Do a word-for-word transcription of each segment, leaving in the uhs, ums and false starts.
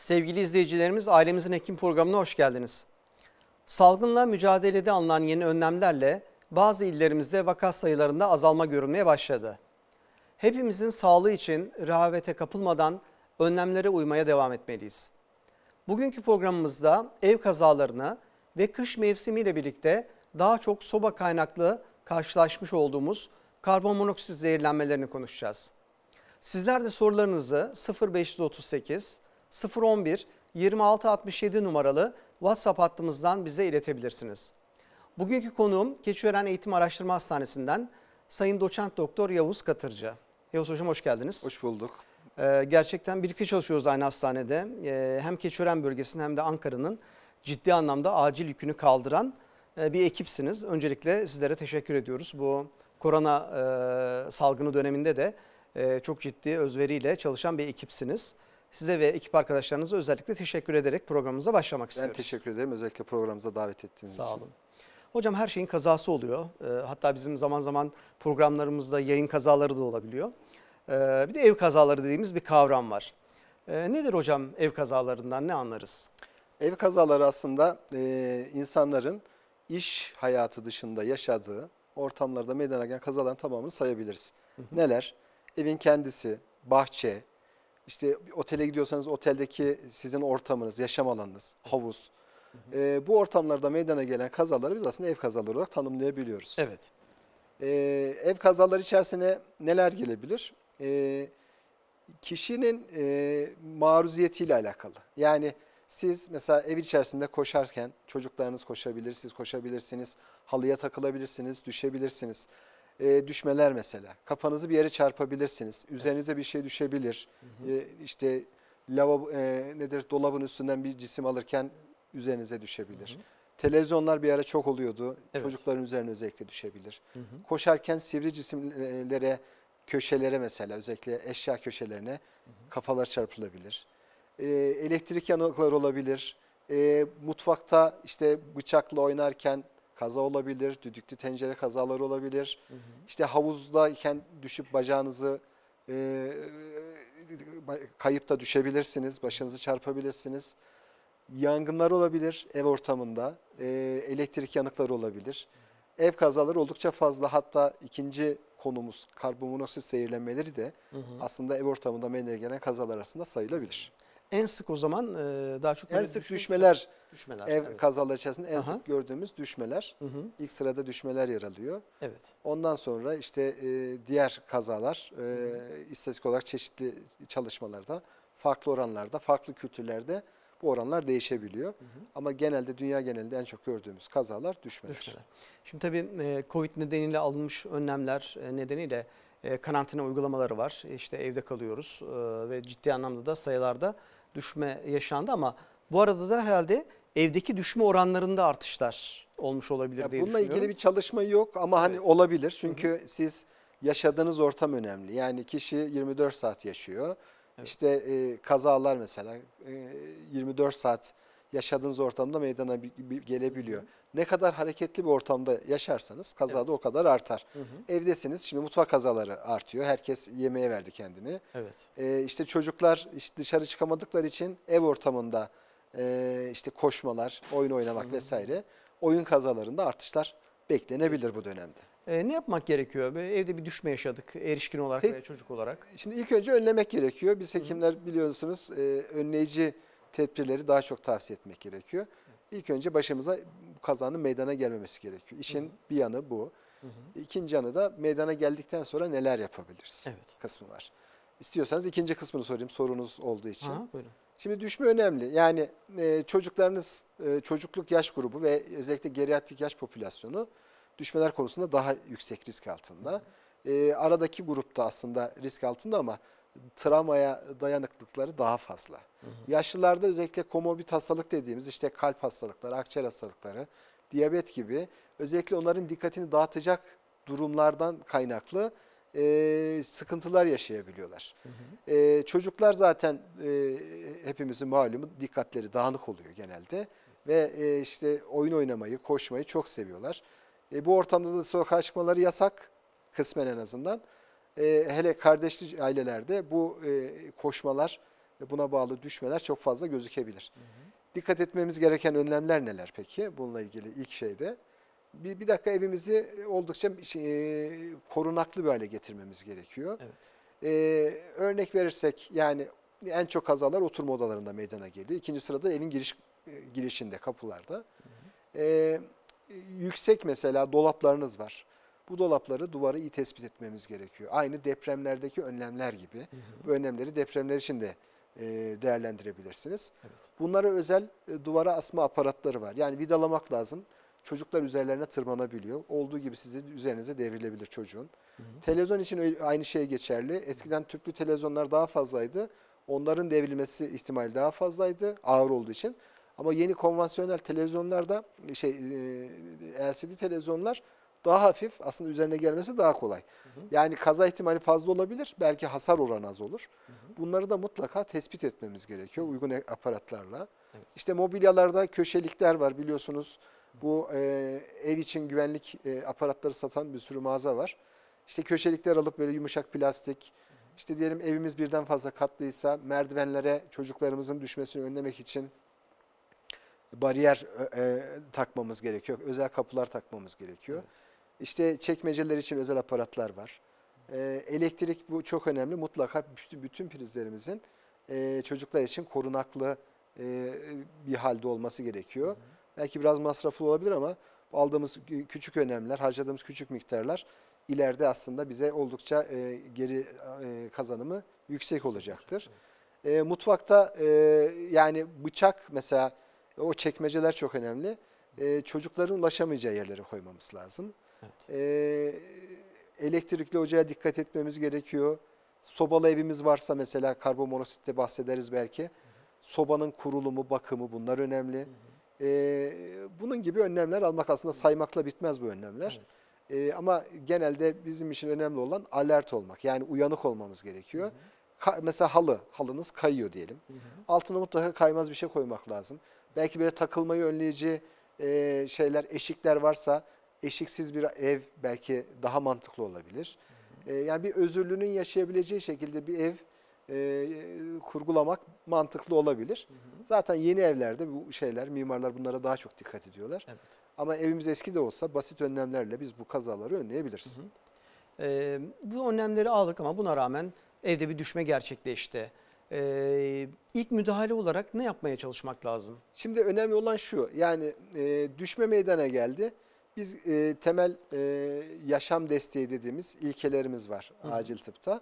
Sevgili izleyicilerimiz, Ailemizin Hekim programına hoş geldiniz. Salgınla mücadelede alınan yeni önlemlerle bazı illerimizde vaka sayılarında azalma görülmeye başladı. Hepimizin sağlığı için rehavete kapılmadan önlemlere uymaya devam etmeliyiz. Bugünkü programımızda ev kazalarını ve kış mevsimiyle birlikte daha çok soba kaynaklı karşılaşmış olduğumuz karbon monoksit zehirlenmelerini konuşacağız. Sizler de sorularınızı sıfır beş otuz sekiz sıfır on bir yirmi altı altmış yedi numaralı WhatsApp hattımızdan bize iletebilirsiniz. Bugünkü konuğum Keçiören Eğitim Araştırma Hastanesi'nden Sayın Doçent Doktor Yavuz Katırcı. Yavuz Hocam hoş geldiniz. Hoş bulduk. Ee, gerçekten birlikte çalışıyoruz aynı hastanede. Ee, hem Keçiören bölgesinin hem de Ankara'nın ciddi anlamda acil yükünü kaldıran e, bir ekipsiniz. Öncelikle sizlere teşekkür ediyoruz. Bu korona e, salgını döneminde de e, çok ciddi özveriyle çalışan bir ekipsiniz. Size ve ekip arkadaşlarınıza özellikle teşekkür ederek programımıza başlamak istiyoruz. Ben teşekkür ederim. Özellikle programımıza davet ettiğiniz için. Sağ olun. Hocam her şeyin kazası oluyor. E, hatta bizim zaman zaman programlarımızda yayın kazaları da olabiliyor. E, bir de ev kazaları dediğimiz bir kavram var. E, nedir hocam ev kazalarından ne anlarız? Ev kazaları aslında e, insanların iş hayatı dışında yaşadığı ortamlarda meydana gelen kazaların tamamını sayabiliriz. Hı hı. Neler? Evin kendisi, bahçe, işte otele gidiyorsanız oteldeki sizin ortamınız, yaşam alanınız, havuz. Hı hı. E, bu ortamlarda meydana gelen kazaları biz aslında ev kazaları olarak tanımlayabiliyoruz. Evet. E, ev kazaları içerisine neler gelebilir? E, kişinin e, maruziyetiyle alakalı. Yani siz mesela ev içerisinde koşarken çocuklarınız koşabilir, siz koşabilirsiniz, halıya takılabilirsiniz, düşebilirsiniz. E, düşmeler mesela. Kafanızı bir yere çarpabilirsiniz. Üzerinize bir şey düşebilir. Hı hı. E, işte lavabo, e, nedir dolabın üstünden bir cisim alırken üzerinize düşebilir. Hı hı. Televizyonlar bir ara çok oluyordu. Evet. Çocukların üzerine özellikle düşebilir. Hı hı. Koşarken sivri cisimlere, köşelere mesela özellikle eşya köşelerine hı hı. kafalar çarpılabilir. E, elektrik yanıkları olabilir. E, mutfakta işte bıçakla oynarken kaza olabilir, düdüklü tencere kazaları olabilir. Hı hı. İşte havuzdayken düşüp bacağınızı e, kayıp da düşebilirsiniz, başınızı çarpabilirsiniz. Yangınlar olabilir ev ortamında, e, elektrik yanıkları olabilir. Ev kazaları oldukça fazla, hatta ikinci konumuz karbon monoksit zehirlenmeleri de hı hı. aslında ev ortamında meydana gelen kazalar arasında sayılabilir. En sık o zaman daha çok en sık düşmeler, düşmeler ev evet. kazaları içerisinde en Aha. sık gördüğümüz düşmeler. Hı hı. İlk sırada düşmeler yer alıyor. Evet. Ondan sonra işte e, diğer kazalar e, istatistik olarak çeşitli çalışmalarda, farklı oranlarda, farklı kültürlerde bu oranlar değişebiliyor. Hı hı. Ama genelde dünya genelinde en çok gördüğümüz kazalar düşmeler. düşmeler. Şimdi tabii Covid nedeniyle alınmış önlemler nedeniyle karantina uygulamaları var. İşte evde kalıyoruz ve ciddi anlamda da sayılarda düşme yaşandı ama bu arada da herhalde evdeki düşme oranlarında artışlar olmuş olabilir ya diye bununla düşünüyorum. Bununla ilgili bir çalışma yok ama evet. hani olabilir. Çünkü hı hı. siz yaşadığınız ortam önemli. Yani kişi yirmi dört saat yaşıyor. Evet. İşte e, kazalar mesela e, yirmi dört saat yaşadığınız ortamda meydana gelebiliyor. Hı hı. Ne kadar hareketli bir ortamda yaşarsanız kazada evet. o kadar artar. Hı hı. Evdesiniz, şimdi mutfak kazaları artıyor. Herkes yemeğe verdi kendini. Evet. E, işte çocuklar işte dışarı çıkamadıkları için ev ortamında e, işte koşmalar, oyun oynamak hı hı. vesaire oyun kazalarında artışlar beklenebilir bu dönemde. Ee, ne yapmak gerekiyor? Böyle evde bir düşme yaşadık erişkin olarak Peki, veya çocuk olarak. Şimdi ilk önce önlemek gerekiyor. Biz hekimler hı hı. biliyorsunuz e, önleyici tedbirleri daha çok tavsiye etmek gerekiyor. İlk önce başımıza bu kazanın meydana gelmemesi gerekiyor. İşin hı hı. bir yanı bu. Hı hı. İkinci yanı da meydana geldikten sonra neler yapabiliriz evet. kısmı var. İstiyorsanız ikinci kısmını sorayım sorunuz olduğu için. Aha, buyurun. Şimdi düşme önemli. Yani e, çocuklarınız e, çocukluk yaş grubu ve özellikle geriatrik yaş popülasyonu düşmeler konusunda daha yüksek risk altında. Hı hı. E, aradaki grupta aslında risk altında ama travmaya dayanıklılıkları daha fazla. Hı hı. Yaşlılarda özellikle komorbid hastalık dediğimiz işte kalp hastalıkları, akciğer hastalıkları, diyabet gibi özellikle onların dikkatini dağıtacak durumlardan kaynaklı e, sıkıntılar yaşayabiliyorlar. Hı hı. E, çocuklar zaten e, hepimizin malumu dikkatleri dağınık oluyor genelde. Evet. Ve e, işte oyun oynamayı, koşmayı çok seviyorlar. E, bu ortamda da sokağa çıkmaları yasak, kısmen en azından. E, hele kardeşli ailelerde bu e, koşmalar buna bağlı düşmeler çok fazla gözükebilir. Hı hı. Dikkat etmemiz gereken önlemler neler peki? Bununla ilgili ilk şeyde. Bir, bir dakika evimizi oldukça şey, korunaklı bir hale getirmemiz gerekiyor. Evet. Ee, örnek verirsek yani en çok kazalar oturma odalarında meydana geliyor. İkinci sırada evin giriş girişinde, kapılarda. Hı hı. Ee, yüksek mesela dolaplarınız var. Bu dolapları, duvarı iyi tespit etmemiz gerekiyor. Aynı depremlerdeki önlemler gibi. Hı hı. Bu önlemleri depremler için de e, değerlendirebilirsiniz. Evet. Bunlara özel e, duvara asma aparatları var. Yani vidalamak lazım. Çocuklar üzerlerine tırmanabiliyor. Olduğu gibi sizi üzerinize devrilebilir çocuğun. Hı hı. Televizyon için aynı şey geçerli. Eskiden tüplü televizyonlar daha fazlaydı. Onların devrilmesi ihtimali daha fazlaydı ağır olduğu için. Ama yeni konvansiyonel televizyonlarda şey L C D televizyonlar daha hafif, aslında üzerine gelmesi daha kolay. Hı hı. Yani kaza ihtimali fazla olabilir, belki hasar oranı az olur. Hı hı. Bunları da mutlaka tespit etmemiz gerekiyor uygun aparatlarla. Evet. İşte mobilyalarda köşelikler var biliyorsunuz. Bu e, ev için güvenlik e, aparatları satan bir sürü mağaza var. İşte köşelikler alıp böyle yumuşak plastik, hı hı. işte diyelim evimiz birden fazla katlıysa merdivenlere çocuklarımızın düşmesini önlemek için bariyer e, takmamız gerekiyor. Özel kapılar takmamız gerekiyor. Evet. İşte çekmeceler için özel aparatlar var. E, elektrik bu çok önemli. Mutlaka bütün, bütün prizlerimizin e, çocuklar için korunaklı e, bir halde olması gerekiyor. Hı hı. Belki biraz masraflı olabilir ama aldığımız küçük önlemler, harcadığımız küçük miktarlar ileride aslında bize oldukça e, geri e, kazanımı yüksek olacaktır. Evet. E, mutfakta e, yani bıçak mesela, o çekmeceler çok önemli. E, çocukların ulaşamayacağı yerlere koymamız lazım. Evet. E, elektrikli ocağa dikkat etmemiz gerekiyor. Sobalı evimiz varsa mesela karbonmonoksitte bahsederiz belki. Hı hı. Sobanın kurulumu, bakımı bunlar önemli. Hı hı. E, bunun gibi önlemler almak, aslında saymakla bitmez bu önlemler. Evet. E, ama genelde bizim için önemli olan alert olmak. Yani uyanık olmamız gerekiyor. Hı hı. Ka mesela halı, halınız kayıyor diyelim. Hı hı. Altına mutlaka kaymaz bir şey koymak lazım. Belki böyle takılmayı önleyici e, şeyler, eşikler varsa eşiksiz bir ev belki daha mantıklı olabilir. Hı hı. E, yani bir özürlünün yaşayabileceği şekilde bir ev e, kurgulamak mantıklı olabilir. Hı hı. Zaten yeni evlerde bu şeyler, mimarlar bunlara daha çok dikkat ediyorlar. Evet. Ama evimiz eski de olsa basit önlemlerle biz bu kazaları önleyebiliriz. Hı hı. E, bu önlemleri aldık ama buna rağmen evde bir düşme gerçekleşti. Ee, ilk müdahale olarak ne yapmaya çalışmak lazım? Şimdi önemli olan şu, yani e, düşme meydana geldi. Biz e, temel e, yaşam desteği dediğimiz ilkelerimiz var. Hı hı. Acil tıpta.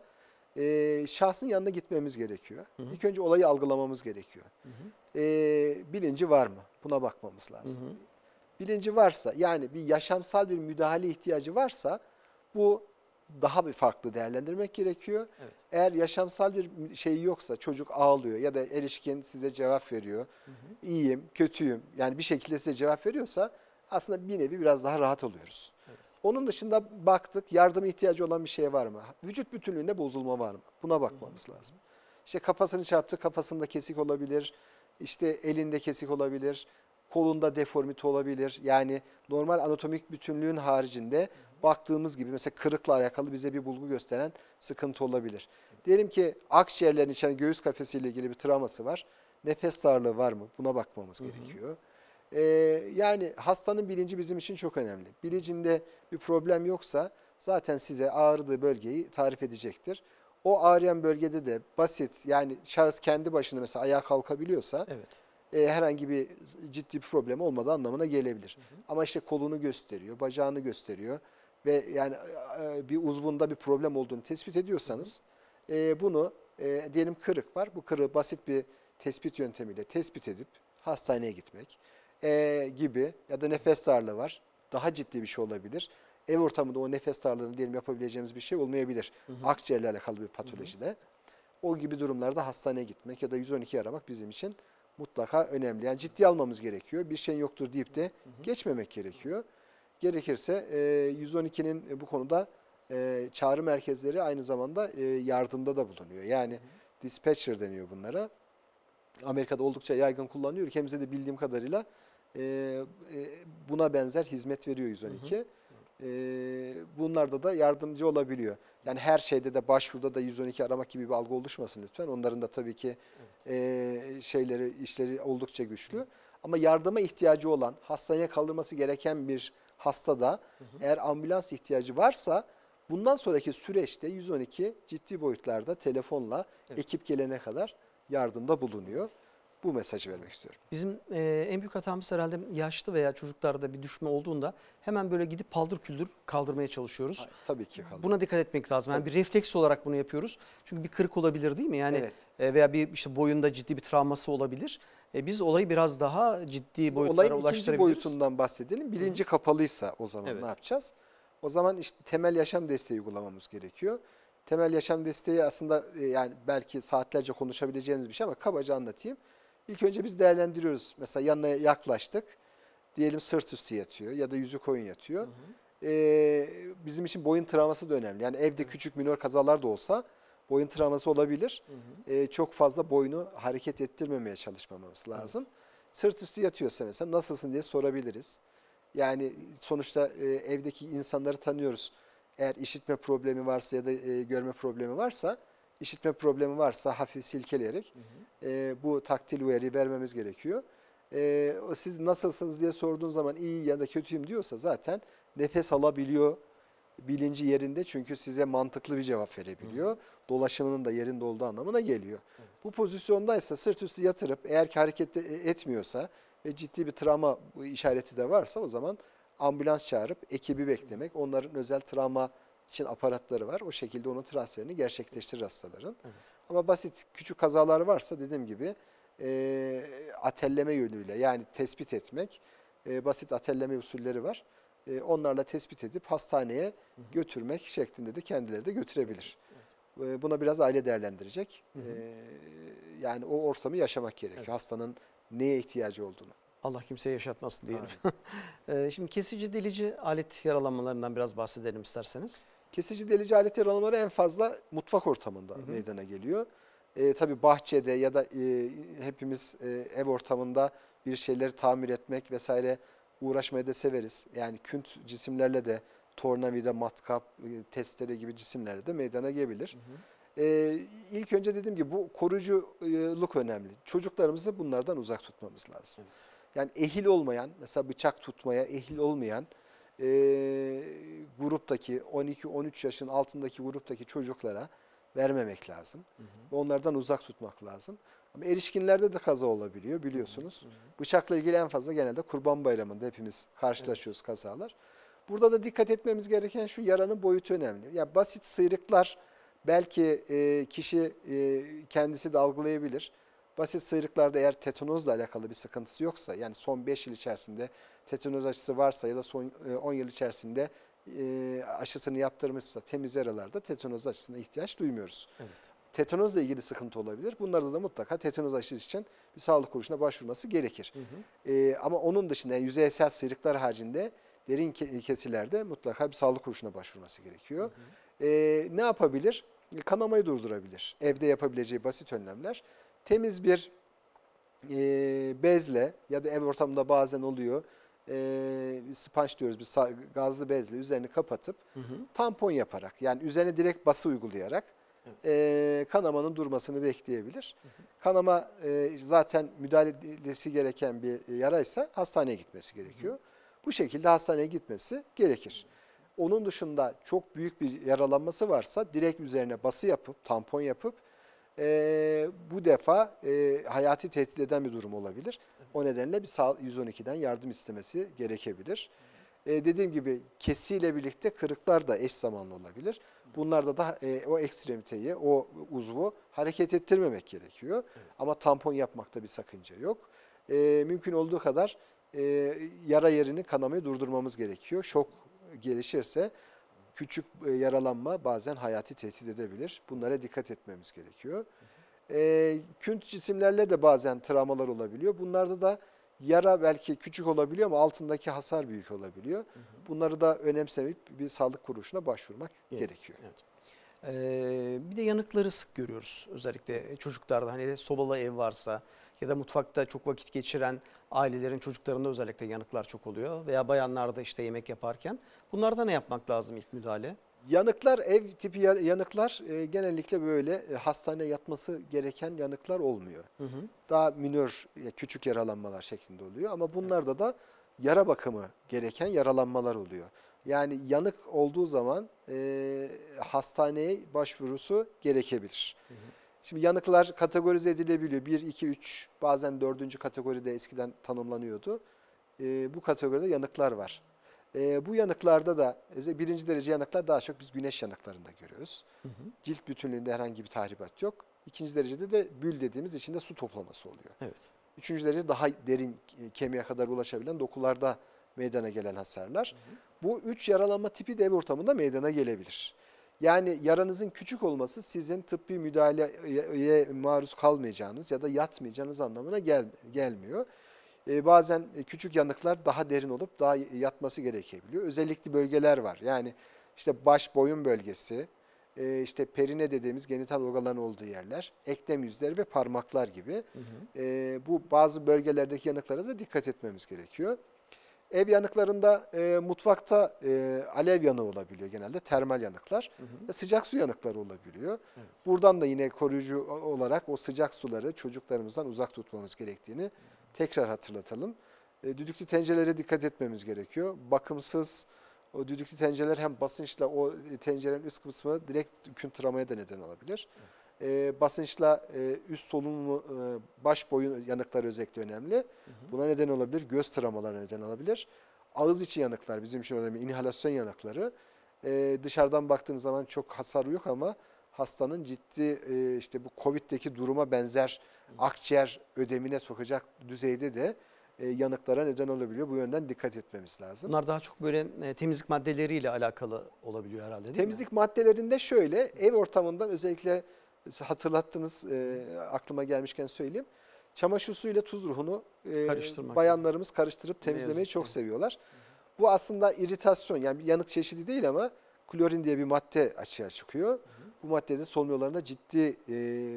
E, şahsın yanına gitmemiz gerekiyor. Hı hı. İlk önce olayı algılamamız gerekiyor. Hı hı. E, bilinci var mı? Buna bakmamız lazım. Hı hı. Bilinci varsa, yani bir yaşamsal bir müdahale ihtiyacı varsa bu daha bir farklı değerlendirmek gerekiyor. Evet. Eğer yaşamsal bir şey yoksa, çocuk ağlıyor ya da erişkin size cevap veriyor. Hı hı. İyiyim, kötüyüm, yani bir şekilde size cevap veriyorsa aslında bir nevi biraz daha rahat oluyoruz. Evet. Onun dışında baktık, yardıma ihtiyacı olan bir şey var mı? Vücut bütünlüğünde bozulma var mı? Buna bakmamız hı hı. lazım. İşte kafasını çarptı, kafasında kesik olabilir, işte elinde kesik olabilir, kolunda deformite olabilir. Yani normal anatomik bütünlüğün haricinde baktığımız gibi mesela kırıkla alakalı bize bir bulgu gösteren sıkıntı olabilir. Diyelim ki akciğerlerin içine göğüs kafesiyle ilgili bir travması var. Nefes darlığı var mı? Buna bakmamız hı hı. gerekiyor. Ee, yani hastanın bilinci bizim için çok önemli. Bilincinde bir problem yoksa zaten size ağrıdığı bölgeyi tarif edecektir. O ağrıyan bölgede de basit, yani şahıs kendi başına mesela ayağa kalkabiliyorsa evet. e, herhangi bir ciddi bir problem olmadığı anlamına gelebilir. Hı hı. Ama işte kolunu gösteriyor, bacağını gösteriyor ve yani e, bir uzvunda bir problem olduğunu tespit ediyorsanız hı hı. E, bunu e, diyelim kırık var. Bu kırığı basit bir tespit yöntemiyle tespit edip hastaneye gitmek e, gibi, ya da nefes darlığı var. Daha ciddi bir şey olabilir. Ev ortamında o nefes darlığını diyelim yapabileceğimiz bir şey olmayabilir. Hı hı. Akciğerle alakalı bir patolojide. Hı hı. O gibi durumlarda hastaneye gitmek ya da yüz on ikiyi aramak bizim için mutlaka önemli. Yani ciddiye almamız gerekiyor. Bir şeyin yoktur deyip de hı hı. geçmemek gerekiyor. Gerekirse e, yüz on ikinin bu konuda e, çağrı merkezleri aynı zamanda e, yardımda da bulunuyor. Yani hı hı. dispatcher deniyor bunlara. Amerika'da oldukça yaygın kullanılıyor. Ülkemizde de bildiğim kadarıyla e, e, buna benzer hizmet veriyor yüz on iki. Hı hı. E, bunlarda da yardımcı olabiliyor. Yani her şeyde de başvuruda da yüz on iki aramak gibi bir algı oluşmasın lütfen. Onların da tabii ki e, şeyleri, işleri oldukça güçlü. Ama yardıma ihtiyacı olan, hastaneye kaldırması gereken bir hastada hı hı. eğer ambulans ihtiyacı varsa bundan sonraki süreçte yüz on iki ciddi boyutlarda telefonla evet. ekip gelene kadar yardımda bulunuyor. Bu mesajı vermek istiyorum. Bizim e, en büyük hatamız herhalde yaşlı veya çocuklarda bir düşme olduğunda hemen böyle gidip paldır küldür kaldırmaya çalışıyoruz. Hayır, tabii ki kaldır. Buna dikkat etmek lazım. Yani bir refleks olarak bunu yapıyoruz. Çünkü bir kırık olabilir değil mi? Yani evet. e, veya bir işte boyunda ciddi bir travması olabilir. E, biz olayı biraz daha ciddi boyutlara Olayın ulaştırabiliriz. Olayın ikinci boyutundan bahsedelim. Bilinci Hı. kapalıysa o zaman evet. ne yapacağız? O zaman işte temel yaşam desteği uygulamamız gerekiyor. Temel yaşam desteği aslında e, yani belki saatlerce konuşabileceğimiz bir şey ama kabaca anlatayım. İlk önce biz değerlendiriyoruz. Mesela yanına yaklaştık. Diyelim sırt üstü yatıyor ya da yüzü koyun yatıyor. Hı hı. Ee, bizim için boyun travması da önemli. Yani evde hı. küçük minor kazalar da olsa boyun travması olabilir. Hı hı. Ee, çok fazla boynu hareket ettirmemeye çalışmamız lazım. Evet. Sırt üstü yatıyorsa mesela nasılsın diye sorabiliriz. Yani sonuçta e, evdeki insanları tanıyoruz. Eğer işitme problemi varsa ya da e, görme problemi varsa, işitme problemi varsa hafif silkeleyerek hı hı. E, bu taktil uyarıyı vermemiz gerekiyor. E, siz nasılsınız diye sorduğun zaman iyi ya da kötüyüm diyorsa zaten nefes alabiliyor, bilinci yerinde çünkü size mantıklı bir cevap verebiliyor. Hı hı. Dolaşımının da yerinde olduğu anlamına geliyor. Evet. Bu pozisyondaysa sırt üstü yatırıp eğer ki hareket etmiyorsa ve ciddi bir travma işareti de varsa o zaman ambulans çağırıp ekibi beklemek. Onların özel travma için aparatları var. O şekilde onun transferini gerçekleştirir hastaların. Evet. Ama basit küçük kazalar varsa dediğim gibi e, atelleme yönüyle yani tespit etmek e, basit atelleme usulleri var. E, onlarla tespit edip hastaneye hı hı. götürmek şeklinde de kendileri de götürebilir. Evet. E, buna biraz aile değerlendirecek. Hı hı. E, yani o ortamı yaşamak gerekiyor. Evet. Hastanın neye ihtiyacı olduğunu. Allah kimseye yaşatmasın diyelim. e, şimdi kesici delici alet yaralanmalarından biraz bahsedelim isterseniz. Kesici delici alet yaralanmaları en fazla mutfak ortamında hı hı. meydana geliyor. E, tabii bahçede ya da e, hepimiz e, ev ortamında bir şeyleri tamir etmek vesaire uğraşmayı da severiz. Yani künt cisimlerle de tornavida, matkap, e, testere gibi cisimlerle de meydana gelebilir. Hı hı. E, ilk önce dediğim gibi bu koruyuculuk önemli. Çocuklarımızı bunlardan uzak tutmamız lazım. Evet. Yani ehil olmayan, mesela bıçak tutmaya ehil olmayan e, gruptaki on iki on üç yaşın altındaki gruptaki çocuklara vermemek lazım. Hı hı. Onlardan uzak tutmak lazım. Ama erişkinlerde de kaza olabiliyor biliyorsunuz. Hı hı. Bıçakla ilgili en fazla genelde Kurban Bayramı'nda hepimiz karşılaşıyoruz evet. kazalar. Burada da dikkat etmemiz gereken şu yaranın boyutu önemli. Yani basit sıyrıklar belki e, kişi e, kendisi de algılayabilir. Basit sıyrıklarda eğer tetanozla alakalı bir sıkıntısı yoksa yani son beş yıl içerisinde tetanoz aşısı varsa ya da son on yıl içerisinde e, aşısını yaptırmışsa temiz yaralarda tetanoz aşısına ihtiyaç duymuyoruz. Evet. Tetanozla ilgili sıkıntı olabilir. Bunlarda da mutlaka tetanoz aşısı için bir sağlık kuruluşuna başvurması gerekir. Hı hı. E, ama onun dışında yani yüzeysel sıyrıklar haricinde derin kesilerde mutlaka bir sağlık kuruluşuna başvurması gerekiyor. Hı hı. E, ne yapabilir? Kanamayı durdurabilir. Evde yapabileceği basit önlemler. Temiz bir e, bezle ya da ev ortamında bazen oluyor. E, sponge diyoruz biz gazlı bezle üzerini kapatıp hı hı. tampon yaparak yani üzerine direkt bası uygulayarak evet. e, kanamanın durmasını bekleyebilir. Hı hı. Kanama e, zaten müdahalesi gereken bir yaraysa hastaneye gitmesi gerekiyor. Hı hı. Bu şekilde hastaneye gitmesi gerekir. Hı hı. Onun dışında çok büyük bir yaralanması varsa direkt üzerine bası yapıp tampon yapıp Ee, bu defa e, hayati tehdit eden bir durum olabilir. O nedenle bir yüz on iki'den yardım istemesi gerekebilir. Ee, dediğim gibi kesiyle birlikte kırıklar da eş zamanlı olabilir. Bunlarda da e, o ekstremiteyi, o uzvu hareket ettirmemek gerekiyor. Evet. Ama tampon yapmakta bir sakınca yok. Ee, mümkün olduğu kadar e, yara yerini kanamayı durdurmamız gerekiyor. Şok gelişirse küçük yaralanma bazen hayati tehdit edebilir. Bunlara dikkat etmemiz gerekiyor. E, künt cisimlerle de bazen travmalar olabiliyor. Bunlarda da yara belki küçük olabiliyor ama altındaki hasar büyük olabiliyor. Bunları da önemsemeyip bir sağlık kuruluşuna başvurmak evet. gerekiyor. Evet. Ee, bir de yanıkları sık görüyoruz. Özellikle çocuklarda hani sobalı ev varsa ya da mutfakta çok vakit geçiren ailelerin çocuklarında özellikle yanıklar çok oluyor. Veya bayanlarda işte yemek yaparken. Bunlarda ne yapmak lazım ilk müdahale? Yanıklar, ev tipi ya- yanıklar e, genellikle böyle e, hastaneye yatması gereken yanıklar olmuyor. Hı hı. Daha minör, ya küçük yaralanmalar şeklinde oluyor. Ama bunlarda da yara bakımı gereken yaralanmalar oluyor. Yani yanık olduğu zaman e, hastaneye başvurusu gerekebilir. Hı hı. Şimdi yanıklar kategorize edilebiliyor. bir, iki, üç, bazen dördüncü kategoride eskiden tanımlanıyordu. E, bu kategoride yanıklar var. E, bu yanıklarda da e, birinci derece yanıklar daha çok biz güneş yanıklarında görüyoruz. Hı hı. Cilt bütünlüğünde herhangi bir tahribat yok. İkinci derecede de bül dediğimiz içinde su toplaması oluyor. Evet. Üçüncü derece daha derin e, kemiğe kadar ulaşabilen dokularda meydana gelen hasarlar. Hı hı. Bu üç yaralanma tipi de ev ortamında meydana gelebilir. Yani yaranızın küçük olması sizin tıbbi müdahaleye maruz kalmayacağınız ya da yatmayacağınız anlamına gel, gelmiyor. Ee, bazen küçük yanıklar daha derin olup daha yatması gerekebiliyor. Özellikle bölgeler var. Yani işte baş boyun bölgesi, e, işte perine dediğimiz genital organların olduğu yerler, eklem yüzleri ve parmaklar gibi. Hı hı. E, bu bazı bölgelerdeki yanıklara da dikkat etmemiz gerekiyor. Ev yanıklarında e, mutfakta e, alev yanığı olabiliyor genelde, termal yanıklar. Hı hı. Ve sıcak su yanıkları olabiliyor. Evet. Buradan da yine koruyucu olarak o sıcak suları çocuklarımızdan uzak tutmamız gerektiğini tekrar hatırlatalım. E, düdüklü tencerelere dikkat etmemiz gerekiyor. Bakımsız o düdüklü tencereler hem basınçla o tencerenin üst kısmı direkt küntıramaya da neden olabilir. Evet. E, basınçla e, üst solunum, e, baş boyun yanıkları özellikle önemli. Hı hı. Buna neden olabilir. Göz travmalarına neden olabilir. Ağız içi yanıklar bizim için önemli. İnhalasyon yanıkları. E, dışarıdan baktığınız zaman çok hasar yok ama hastanın ciddi e, işte bu Covid'deki duruma benzer akciğer ödemine sokacak düzeyde de e, yanıklara neden olabiliyor. Bu yönden dikkat etmemiz lazım. Bunlar daha çok böyle e, temizlik maddeleriyle alakalı olabiliyor herhalde değil Temizlik mi? maddelerinde şöyle, ev ortamında özellikle hatırlattınız, e, aklıma gelmişken söyleyeyim. Çamaşır suyuyla tuz ruhunu e, Karıştırmak bayanlarımız karıştırıp Ne temizlemeyi yazık çok ki. seviyorlar. Bu aslında iritasyon, yani bir yanık çeşidi değil ama klorin diye bir madde açığa çıkıyor. Bu maddede solunum yollarında ciddi e,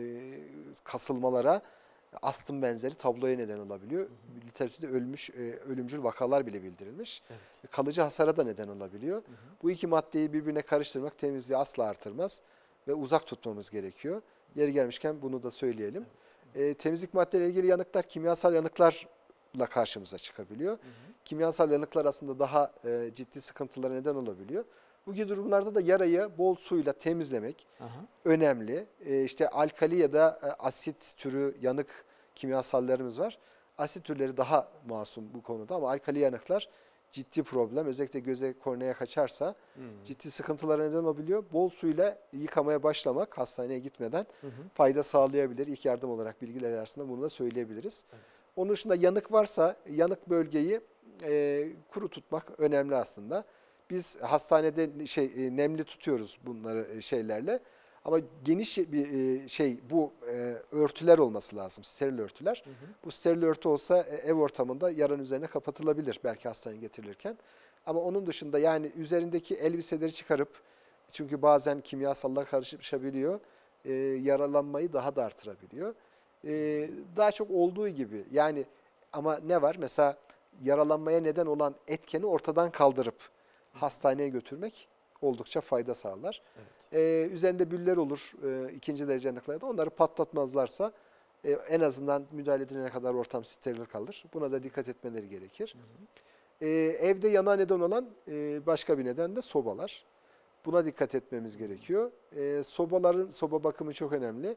kasılmalara, astım benzeri tabloya neden olabiliyor. Literatürde ölmüş, e, ölümcül vakalar bile bildirilmiş. Evet. Kalıcı hasara da neden olabiliyor. Hı hı. Bu iki maddeyi birbirine karıştırmak temizliği asla artırmaz ve uzak tutmamız gerekiyor. Yeri gelmişken bunu da söyleyelim. E, temizlik maddeleriyle ilgili yanıklar kimyasal yanıklarla karşımıza çıkabiliyor. Hı hı. Kimyasal yanıklar aslında daha e, ciddi sıkıntılara neden olabiliyor. Bu gibi durumlarda da yarayı bol suyla temizlemek Aha. önemli. E, işte alkali ya da e, asit türü yanık kimyasallarımız var. Asit türleri daha masum bu konuda ama alkali yanıklar ciddi problem. Özellikle göze, korneaya kaçarsa Hı hı. ciddi sıkıntılara neden olabiliyor. Bol suyla yıkamaya başlamak hastaneye gitmeden Hı hı. fayda sağlayabilir. İlk yardım olarak bilgiler arasında bunu da söyleyebiliriz. Evet. Onun dışında yanık varsa yanık bölgeyi e, kuru tutmak önemli aslında. Biz hastanede şey e, nemli tutuyoruz bunları e, şeylerle. Ama geniş bir e, şey bu e, örtüler olması lazım, steril örtüler. Hı hı. Bu steril örtü olsa e, ev ortamında yaranın üzerine kapatılabilir belki hastaneye getirilirken. Ama onun dışında yani üzerindeki elbiseleri çıkarıp çünkü bazen kimyasallar karışabiliyor, e, yaralanmayı daha da artırabiliyor. E, daha çok olduğu gibi yani ama ne var? Mesela yaralanmaya neden olan etkeni ortadan kaldırıp hastaneye götürmek oldukça fayda sağlar. Evet. Ee, üzerinde büller olur e, ikinci derece yanıklarda. Onları patlatmazlarsa e, en azından müdahale edilene kadar ortam steril kalır. Buna da dikkat etmeleri gerekir. Ee, evde yana neden olan e, başka bir neden de sobalar. Buna dikkat etmemiz gerekiyor. Ee, sobaların soba bakımı çok önemli.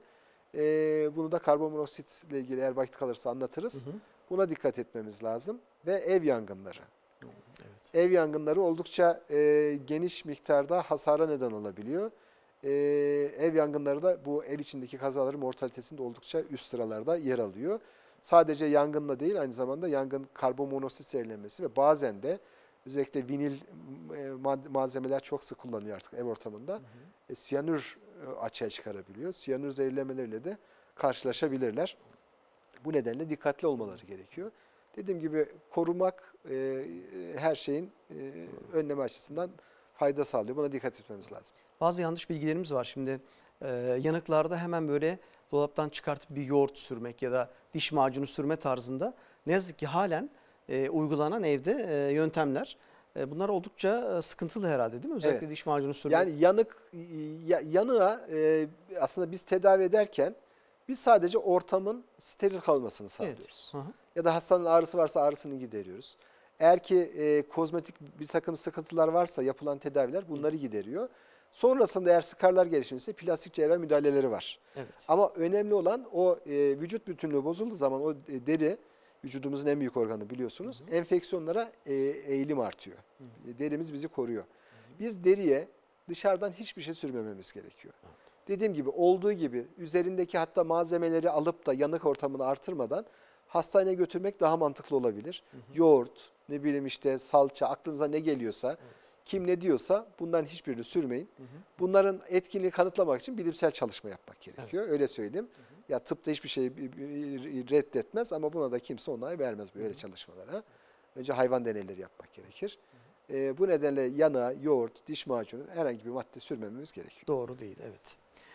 Ee, bunu da karbonmonoksit ile ilgili eğer vakit kalırsa anlatırız. Hı hı. Buna dikkat etmemiz lazım. Ve ev yangınları. Evet. Ev yangınları oldukça e, geniş miktarda hasara neden olabiliyor. E, ev yangınları da bu ev içindeki kazaların mortalitesinde oldukça üst sıralarda yer alıyor. Sadece yangınla değil aynı zamanda yangın karbon monoksit zehirlenmesi ve bazen de özellikle vinil e, malzemeler çok sık kullanılıyor artık ev ortamında. Hı hı. E, siyanür e, açığa çıkarabiliyor. Siyanür zehirlenmeleriyle de karşılaşabilirler. Bu nedenle dikkatli olmaları gerekiyor. Dediğim gibi korumak e, her şeyin e, önleme açısından fayda sağlıyor. Buna dikkat etmemiz lazım. Bazı yanlış bilgilerimiz var. Şimdi e, yanıklarda hemen böyle dolaptan çıkartıp bir yoğurt sürmek ya da diş macunu sürme tarzında ne yazık ki halen e, uygulanan evde e, yöntemler. E, bunlar oldukça e, sıkıntılı herhalde değil mi? Özellikle Evet. diş macunu sürmek. Yani yanık ya, yanığa e, aslında biz tedavi ederken biz sadece ortamın steril kalmasını sağlıyoruz. Evet. Hı hı. Ya da hastanın ağrısı varsa ağrısını gideriyoruz. Eğer ki e, kozmetik bir takım sıkıntılar varsa yapılan tedaviler bunları gideriyor. Sonrasında eğer skarlar gelişmişse plastik cerrahi müdahaleleri var. Evet. Ama önemli olan o e, vücut bütünlüğü bozulduğu zaman o e, deri, vücudumuzun en büyük organı biliyorsunuz, hı hı. enfeksiyonlara e, eğilim artıyor. Hı hı. Derimiz bizi koruyor. Hı hı. Biz deriye dışarıdan hiçbir şey sürmememiz gerekiyor. Evet. Dediğim gibi olduğu gibi üzerindeki hatta malzemeleri alıp da yanık ortamını artırmadan hastaneye götürmek daha mantıklı olabilir. Hı hı. Yoğurt, ne bileyim işte salça, aklınıza ne geliyorsa, evet. kim ne diyorsa bunların hiçbirini sürmeyin. Hı hı. Bunların etkinliğini kanıtlamak için bilimsel çalışma yapmak gerekiyor. Evet. Öyle söyleyeyim. Hı hı. Ya tıpta hiçbir şeyi reddetmez ama buna da kimse onay vermez böyle hı hı. çalışmalara. Önce hayvan deneyleri yapmak gerekir. Hı hı. E, bu nedenle yanığa, yoğurt, diş macunu herhangi bir madde sürmememiz gerekiyor. Doğru değil, evet.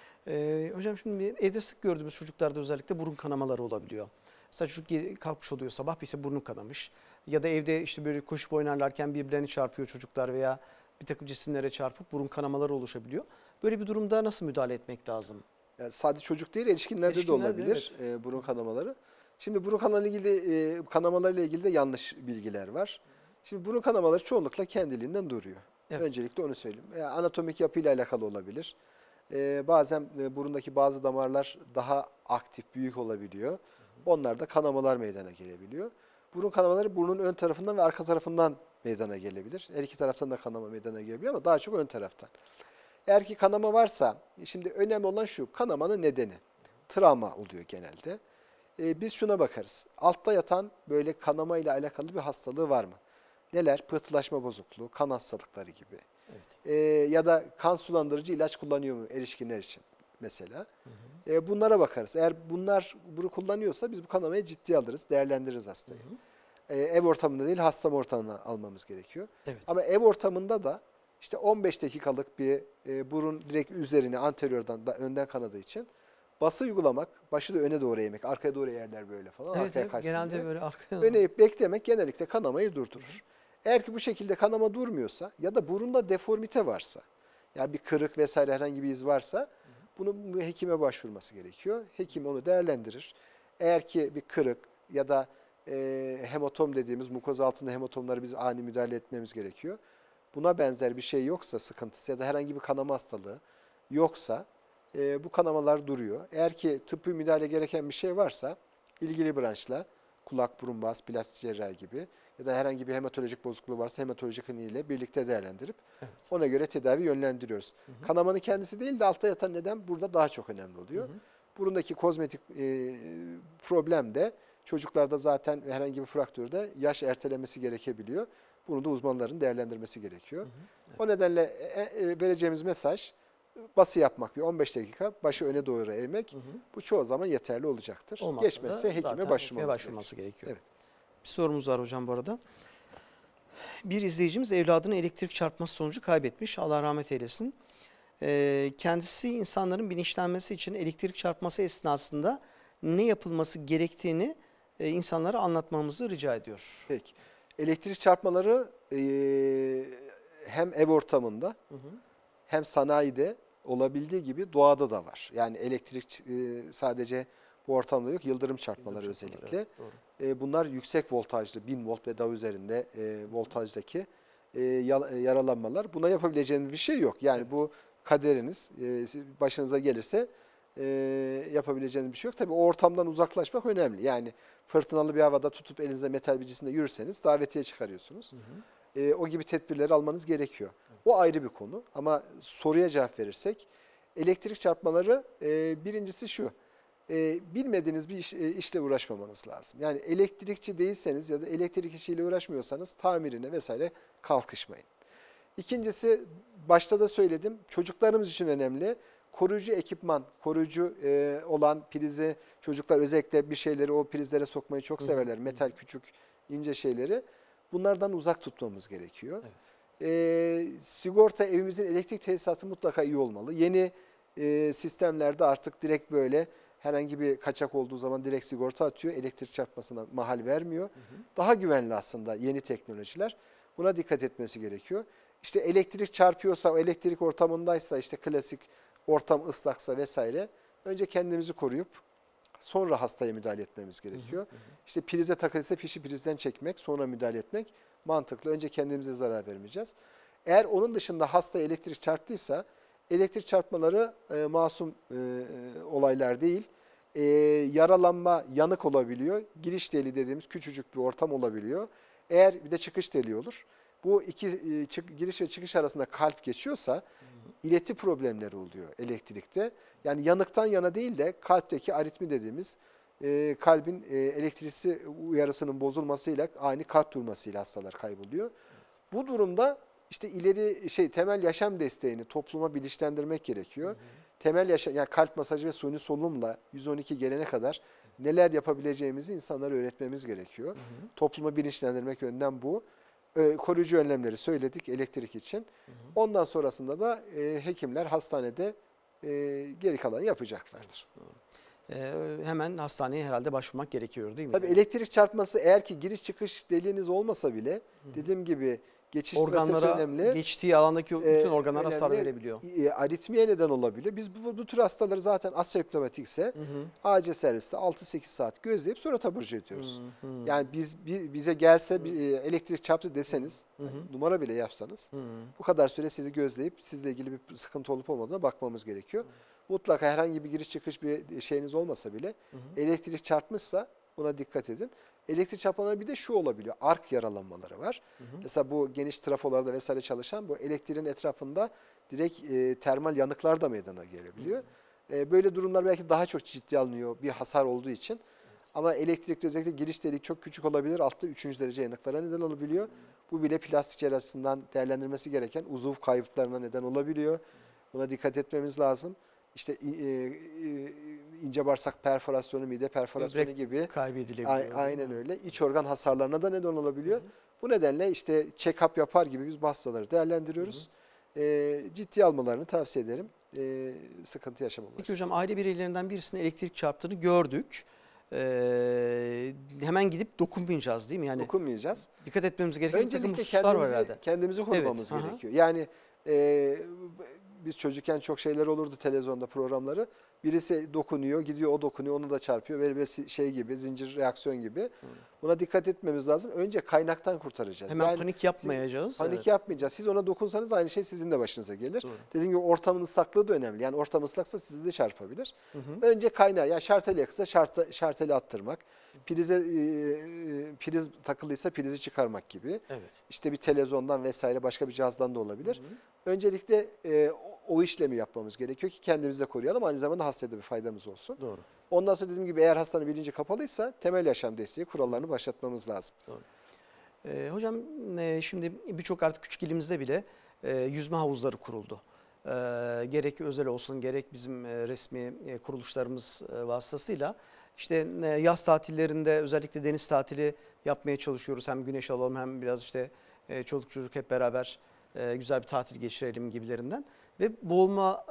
Ee, hocam şimdi evde sık gördüğümüz çocuklarda özellikle burun kanamaları olabiliyor. Mesela çocuk kalkmış oluyor sabah, bir işte burnu kanamış. Ya da evde işte böyle koşup oynarlarken birbirlerini çarpıyor çocuklar veya bir takım cisimlere çarpıp burun kanamaları oluşabiliyor. Böyle bir durumda nasıl müdahale etmek lazım? Yani sadece çocuk değil, erişkinlerde, erişkinlerde de olabilir evet. e, burun kanamaları. Şimdi burun kanamalarıyla ilgili, e, kanamalarıyla ilgili de yanlış bilgiler var. Şimdi burun kanamaları çoğunlukla kendiliğinden duruyor. Evet. Öncelikle onu söyleyeyim. Yani anatomik yapıyla alakalı olabilir. Ee, bazen e, burundaki bazı damarlar daha aktif, büyük olabiliyor. Onlarda kanamalar meydana gelebiliyor. Burun kanamaları burnun ön tarafından ve arka tarafından meydana gelebilir. Her iki taraftan da kanama meydana gelebiliyor ama daha çok ön taraftan. Eğer ki kanama varsa, şimdi önemli olan şu, kanamanın nedeni. Travma oluyor genelde. Ee, biz şuna bakarız. Altta yatan böyle kanama ile alakalı bir hastalığı var mı? Neler? Pıhtılaşma bozukluğu, kan hastalıkları gibi. Evet. Ee, ya da kan sulandırıcı ilaç kullanıyor mu erişkinler için mesela? Hı hı. Ee, bunlara bakarız. Eğer bunlar bunu kullanıyorsa biz bu kanamayı ciddiye alırız, değerlendiririz hastayı. Hı hı. Ee, ev ortamında değil, hasta ortamına almamız gerekiyor. Evet. Ama ev ortamında da işte on beş dakikalık bir e, burun direkt üzerine anteriordan da önden kanadığı için bası uygulamak, başı da öne doğru eğmek, arkaya doğru eğerler böyle falan. Evet, evet genelde diye. Böyle arkaya öne eğip beklemek genellikle kanamayı durdurur. Hı hı. Eğer ki bu şekilde kanama durmuyorsa ya da burunda deformite varsa, yani bir kırık vesaire herhangi bir iz varsa bunu hekime başvurması gerekiyor. Hekim onu değerlendirir. Eğer ki bir kırık ya da e, hematom dediğimiz mukoza altında hematomları biz ani müdahale etmemiz gerekiyor. Buna benzer bir şey yoksa, sıkıntısı ya da herhangi bir kanama hastalığı yoksa e, bu kanamalar duruyor. Eğer ki tıbbi müdahale gereken bir şey varsa ilgili branşla kulak, burun, boğaz, plastik cerrahi gibi ya da herhangi bir hematolojik bozukluğu varsa hematoloji kliniğiyle birlikte değerlendirip evet. ona göre tedavi yönlendiriyoruz. Hı hı. Kanamanın kendisi değil de altta yatan neden burada daha çok önemli oluyor. Hı hı. Burundaki kozmetik e, problem de çocuklarda zaten herhangi bir fraktürde yaş ertelemesi gerekebiliyor. Bunu da uzmanların değerlendirmesi gerekiyor. Hı hı. Evet. O nedenle e, e, vereceğimiz mesaj bası yapmak, bir on beş dakika başı öne doğru eğmek. Hı hı. Bu çoğu zaman yeterli olacaktır. Olmazsa geçmezse hekime başvurması, başvurması gerekiyor. Evet. Bir sorumuz var hocam bu arada. Bir izleyicimiz evladını elektrik çarpması sonucu kaybetmiş. Allah rahmet eylesin. Ee, kendisi insanların bilinçlenmesi için elektrik çarpması esnasında ne yapılması gerektiğini e, insanlara anlatmamızı rica ediyor. Peki. Elektrik çarpmaları e, hem ev ortamında hı hı. hem sanayide olabildiği gibi doğada da var. Yani elektrik e, sadece bu ortamda yok. Yıldırım çarpmaları Yıldırım özellikle. Çarpmaları, evet, e, bunlar yüksek voltajlı, bin volt ve daha üzerinde e, voltajdaki e, yaralanmalar. Buna yapabileceğiniz bir şey yok. Yani evet. bu kaderiniz e, başınıza gelirse e, yapabileceğiniz bir şey yok. Tabii o ortamdan uzaklaşmak önemli. Yani fırtınalı bir havada tutup elinizde metal bir cisimle yürürseniz davetiye çıkarıyorsunuz. Hı hı. E, o gibi tedbirleri almanız gerekiyor. Evet. O ayrı bir konu. Ama soruya cevap verirsek elektrik çarpmaları e, birincisi şu. E, bilmediğiniz bir iş, e, işle uğraşmamanız lazım. Yani elektrikçi değilseniz ya da elektrik işiyle uğraşmıyorsanız tamirine vesaire kalkışmayın. İkincisi başta da söyledim, çocuklarımız için önemli. Koruyucu ekipman, koruyucu e, olan prizi, çocuklar özellikle bir şeyleri o prizlere sokmayı çok severler. Metal küçük, ince şeyleri. Bunlardan uzak tutmamız gerekiyor. Evet. E, sigorta, evimizin elektrik tesisatı mutlaka iyi olmalı. Yeni e, sistemlerde artık direkt böyle herhangi bir kaçak olduğu zaman direkt sigorta atıyor. Elektrik çarpmasına mahal vermiyor. Hı hı. Daha güvenli aslında yeni teknolojiler. Buna dikkat etmesi gerekiyor. İşte elektrik çarpıyorsa, o elektrik ortamındaysa, işte klasik ortam ıslaksa vesaire, önce kendimizi koruyup sonra hastaya müdahale etmemiz gerekiyor. Hı hı. İşte prize takılıysa fişi prizden çekmek, sonra müdahale etmek mantıklı. Önce kendimize zarar vermeyeceğiz. Eğer onun dışında hastaya elektrik çarptıysa, elektrik çarpmaları e, masum e, olaylar değil. E, yaralanma, yanık olabiliyor. Giriş deliği dediğimiz küçücük bir ortam olabiliyor. Eğer bir de çıkış deliği olur. Bu iki e, çık, giriş ve çıkış arasında kalp geçiyorsa, hı hı, ileti problemleri oluyor elektrikte. Yani yanıktan yana değil de kalpteki aritmi dediğimiz e, kalbin e, elektrisi uyarısının bozulmasıyla, ani kalp durmasıyla hastalar kayboluyor. Evet. Bu durumda işte ileri şey temel yaşam desteğini topluma bilinçlendirmek gerekiyor. Hı hı. Temel yaşam, yani kalp masajı ve suni solunumla yüz on iki gelene kadar neler yapabileceğimizi insanlara öğretmemiz gerekiyor. Hı hı. Topluma bilinçlendirmek yönden bu. Ee, koruyucu önlemleri söyledik elektrik için. Hı hı. Ondan sonrasında da e, hekimler hastanede e, geri kalanı yapacaklardır. Ee, hemen hastaneye herhalde başvurmak gerekiyor değil mi? Tabii elektrik çarpması eğer ki giriş çıkış deliğiniz olmasa bile, hı hı, dediğim gibi geçiş trasesi önemli. Geçtiği alandaki bütün e, organlara hasar verebiliyor. E, aritmiye neden olabiliyor. Biz bu, bu tür hastaları zaten asemptomatikse, hı hı, acil serviste altı sekiz saat gözleyip sonra taburcu ediyoruz. Hı hı. Yani biz bize gelse bir, e, elektrik çarptı deseniz, hı hı, yani numara bile yapsanız, hı hı, bu kadar süre sizi gözleyip sizle ilgili bir sıkıntı olup olmadığına bakmamız gerekiyor. Hı hı. Mutlaka herhangi bir giriş çıkış bir şeyiniz olmasa bile, hı hı, elektrik çarpmışsa buna dikkat edin. Elektrik çarpmaları bir de şu olabiliyor. Ark yaralanmaları var. Hı hı. Mesela bu geniş trafolarda vesaire çalışan bu elektriğin etrafında direkt e, termal yanıklar da meydana gelebiliyor. Hı hı. E, böyle durumlar belki daha çok ciddiye alınıyor bir hasar olduğu için. Evet. Ama elektrikte özellikle giriş delik çok küçük olabilir. Altta üçüncü derece yanıklara neden olabiliyor. Hı hı. Bu bile plastik cerrahisinden değerlendirmesi gereken uzuv kayıplarına neden olabiliyor. Hı hı. Buna dikkat etmemiz lazım. İşte e, e, ince bağırsak perforasyonu, mide perforasyonu Böbrek gibi kaybedebiliyor. Aynen öyle. İç organ hasarlarına da neden olabiliyor. Hı hı. Bu nedenle işte check-up yapar gibi biz bu hastaları değerlendiriyoruz. Hı hı. E, ciddi almalarını tavsiye ederim. E, sıkıntı yaşamamaları. Peki hocam, aile bireylerinden birisine elektrik çarptığını gördük. Ee, hemen gidip dokunmayacağız değil mi? Yani dokunmayacağız. Dikkat etmemiz gereken Öncelikle hususlar var herhalde. Kendimizi korumamız evet, gerekiyor. Aha. Yani e, biz çocukken çok şeyler olurdu televizyonda programları. Birisi dokunuyor, gidiyor o dokunuyor, onu da çarpıyor. Böyle bir şey gibi, zincir reaksiyon gibi. Buna dikkat etmemiz lazım. Önce kaynaktan kurtaracağız. Hemen yani panik yapmayacağız. Panik evet. yapmayacağız. Siz ona dokunsanız aynı şey sizin de başınıza gelir. Doğru. Dediğim gibi ortamın ıslaklığı da önemli. Yani ortam ıslaksa sizi de çarpabilir. Hı hı. Önce kaynağı, yani şarteli yaksa şart, şarteli attırmak. Prize, e, priz takılıysa prizi çıkarmak gibi. Evet. İşte bir televizyondan vesaire başka bir cihazdan da olabilir. Hı hı. Öncelikle e, o işlemi yapmamız gerekiyor ki kendimizi de koruyalım. Aynı zamanda hastaya da bir faydamız olsun. Doğru. Ondan sonra dediğim gibi eğer hastanın bilinci kapalıysa temel yaşam desteği kurallarını başlatmamız lazım. Doğru. Ee, hocam e, şimdi birçok artık küçük ilimizde bile e, yüzme havuzları kuruldu. E, gerek özel olsun gerek bizim e, resmi e, kuruluşlarımız e, vasıtasıyla işte e, yaz tatillerinde özellikle deniz tatili yapmaya çalışıyoruz. Hem güneş alalım hem biraz işte e, çoluk çocuk hep beraber e, güzel bir tatil geçirelim gibilerinden. Ve boğulma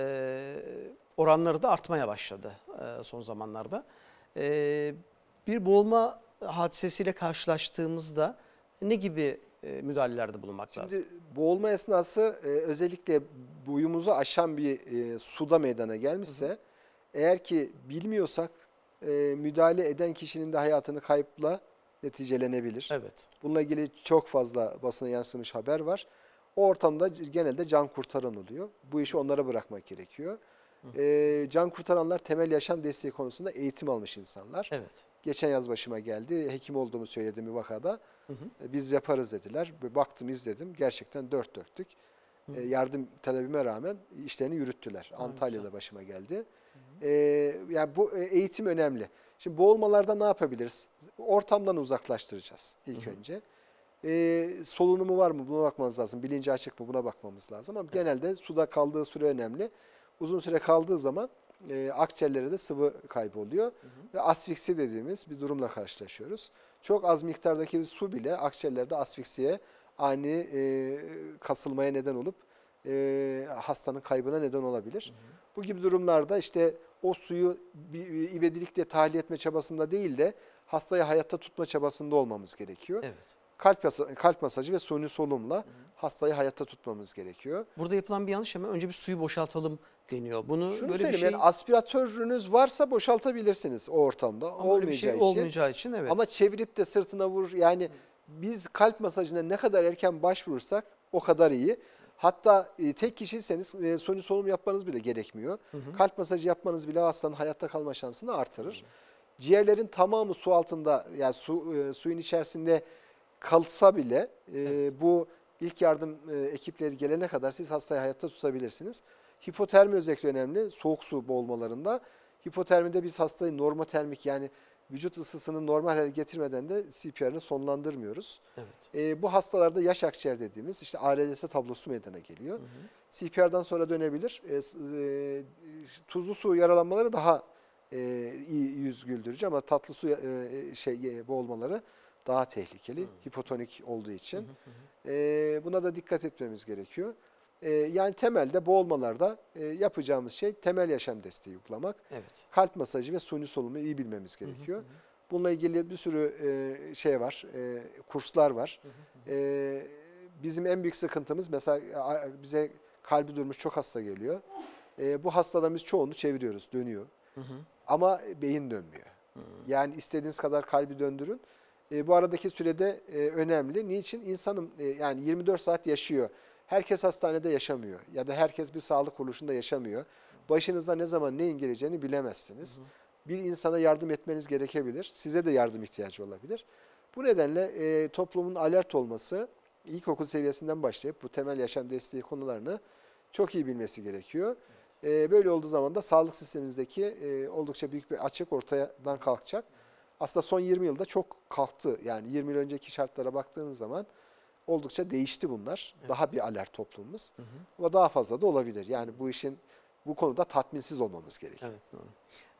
e, oranları da artmaya başladı e, son zamanlarda. E, bir boğulma hadisesiyle karşılaştığımızda ne gibi e, müdahalelerde bulunmak Şimdi, lazım? Şimdi boğulma esnası e, özellikle boyumuzu aşan bir e, suda meydana gelmişse, hı hı, eğer ki bilmiyorsak e, müdahale eden kişinin de hayatını kayıpla neticelenebilir. Evet. Bununla ilgili çok fazla basına yansımış haber var. O ortamda genelde can kurtaran oluyor. Bu işi onlara bırakmak gerekiyor. E, can kurtaranlar temel yaşam desteği konusunda eğitim almış insanlar. Evet. Geçen yaz başıma geldi. Hekim olduğumu söyledim bir vakada. Hı hı. E, biz yaparız dediler. Baktım, izledim. Gerçekten dört dörtlük. Hı hı. E, yardım talebime rağmen işlerini yürüttüler. Ha, Antalya'da güzel. Başıma geldi. Hı hı. E, yani bu eğitim önemli. Şimdi boğulmalarda ne yapabiliriz? Ortamdan uzaklaştıracağız ilk, hı hı, önce. E, solunumu var mı? Buna bakmamız lazım. Bilinci açık mı? Buna bakmamız lazım. Ama evet, genelde suda kaldığı süre önemli. Uzun süre kaldığı zaman e, akciğerlere de sıvı kaybı oluyor. Hı hı. Ve asfiksi dediğimiz bir durumla karşılaşıyoruz. Çok az miktardaki bir su bile akciğerlerde asfiksiye, ani e, kasılmaya neden olup e, hastanın kaybına neden olabilir. Hı hı. Bu gibi durumlarda işte o suyu bir ivedilikle tahliye etme çabasında değil de hastayı hayatta tutma çabasında olmamız gerekiyor. Evet. Kalp, kalp masajı ve suni solunumla hı hı. hastayı hayatta tutmamız gerekiyor. Burada yapılan bir yanlış ama önce bir suyu boşaltalım deniyor. Bunu Şunu böyle bir şey... yani aspiratörünüz varsa boşaltabilirsiniz o ortamda. Ama olmayacağı bir şey için. olmayacağı için evet. Ama çevirip de sırtına vur. Yani biz kalp masajına ne kadar erken başvurursak o kadar iyi. Hatta e, tek kişiyseniz e, suni solunum yapmanız bile gerekmiyor. Hı hı. Kalp masajı yapmanız bile hastanın hayatta kalma şansını artırır. Hı hı. Ciğerlerin tamamı su altında, yani su e, suyun içerisinde kalsa bile e, evet. bu ilk yardım e, ekipleri gelene kadar siz hastayı hayatta tutabilirsiniz. Hipotermi özellikle önemli. Soğuk su boğulmalarında. Hipotermide biz hastayı normotermik, yani vücut ısısını normal hale getirmeden de C P R'ını sonlandırmıyoruz. Evet. E, bu hastalarda yaş akciğer dediğimiz işte A R D S tablosu meydana geliyor. Hı hı. C P R'dan sonra dönebilir. E, e, tuzlu su yaralanmaları daha e, iyi yüz güldürücü ama tatlı su e, şey boğulmaları daha tehlikeli. Hı. Hipotonik olduğu için. Hı hı hı. E, buna da dikkat etmemiz gerekiyor. E, yani temelde boğulmalarda e, yapacağımız şey temel yaşam desteği uygulamak. Evet. Kalp masajı ve suni solunumu iyi bilmemiz gerekiyor. Hı hı hı. Bununla ilgili bir sürü e, şey var, e, kurslar var. Hı hı hı. E, bizim en büyük sıkıntımız mesela bize kalbi durmuş çok hasta geliyor. E, bu hastaların biz çoğunu çeviriyoruz, dönüyor. Hı hı. Ama beyin dönmüyor. Hı hı. Yani istediğiniz kadar kalbi döndürün. E, bu aradaki sürede e, önemli. Niçin? İnsanın e, yani yirmi dört saat yaşıyor. Herkes hastanede yaşamıyor ya da herkes bir sağlık kuruluşunda yaşamıyor. Başınıza ne zaman neyin geleceğini bilemezsiniz. Hı hı. Bir insana yardım etmeniz gerekebilir. Size de yardım ihtiyacı olabilir. Bu nedenle e, toplumun alert olması, ilkokul seviyesinden başlayıp bu temel yaşam desteği konularını çok iyi bilmesi gerekiyor. Evet. E, böyle olduğu zaman da sağlık sistemimizdeki e, oldukça büyük bir açık ortadan kalkacak. Aslında son yirmi yılda çok kalktı. Yani yirmi yıl önceki şartlara baktığınız zaman oldukça değişti bunlar. Evet. Daha bir alert toplumumuz. Hı hı. Ama daha fazla da olabilir. Yani bu işin bu konuda tatminsiz olmamız gerekiyor. Evet, doğru.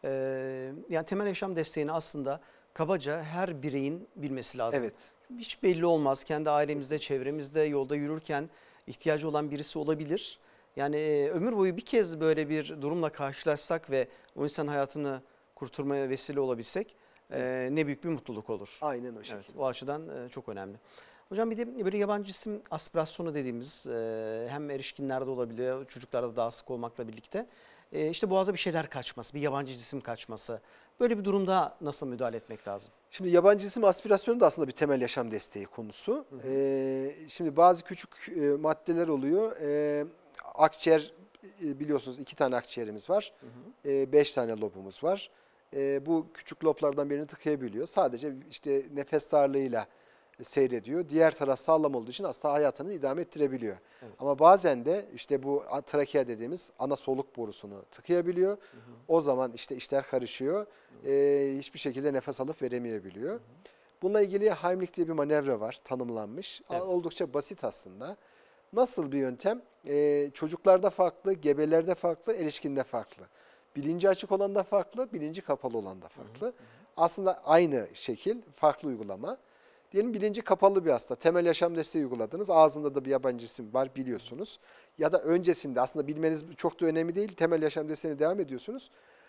Ee, yani temel yaşam desteğini aslında kabaca her bireyin bilmesi lazım. Evet. Hiç belli olmaz. Kendi ailemizde, çevremizde, yolda yürürken ihtiyacı olan birisi olabilir. Yani e, ömür boyu bir kez böyle bir durumla karşılaşsak ve o insan hayatını kurtarmaya vesile olabilsek e, ne büyük bir mutluluk olur. Aynen o şekilde. Evet, o açıdan e, çok önemli. Hocam bir de böyle yabancı cisim aspirasyonu dediğimiz e, hem erişkinlerde olabiliyor, çocuklarda daha sık olmakla birlikte e, işte boğaza bir şeyler kaçması, bir yabancı cisim kaçması. Böyle bir durumda nasıl müdahale etmek lazım? Şimdi yabancı cisim aspirasyonu da aslında bir temel yaşam desteği konusu. Hı hı. E, şimdi bazı küçük e, maddeler oluyor. E, akciğer e, biliyorsunuz iki tane akciğerimiz var. Hı hı. E, beş tane lobumuz var. E, bu küçük loblardan birini tıkayabiliyor. Sadece işte nefes darlığıyla seyrediyor. Diğer taraf sağlam olduğu için hasta hayatını idame ettirebiliyor. Evet. Ama bazen de işte bu trakea dediğimiz ana soluk borusunu tıkayabiliyor. Hı hı. O zaman işte işler karışıyor. Ee, hiçbir şekilde nefes alıp veremeyebiliyor. Hı hı. Bununla ilgili Heimlich diye bir manevra var, tanımlanmış. Evet. Oldukça basit aslında. Nasıl bir yöntem? Ee, çocuklarda farklı, gebelerde farklı, erişkinde farklı. Bilinci açık olan da farklı, bilinci kapalı olan da farklı. Hı hı. Aslında aynı şekil, farklı uygulama. Diyelim bilinci kapalı bir hasta. Temel yaşam desteği uyguladınız. Ağzında da bir yabancı isim var biliyorsunuz. Ya da öncesinde aslında bilmeniz çok da önemli değil. Temel yaşam desteğine devam ediyorsunuz.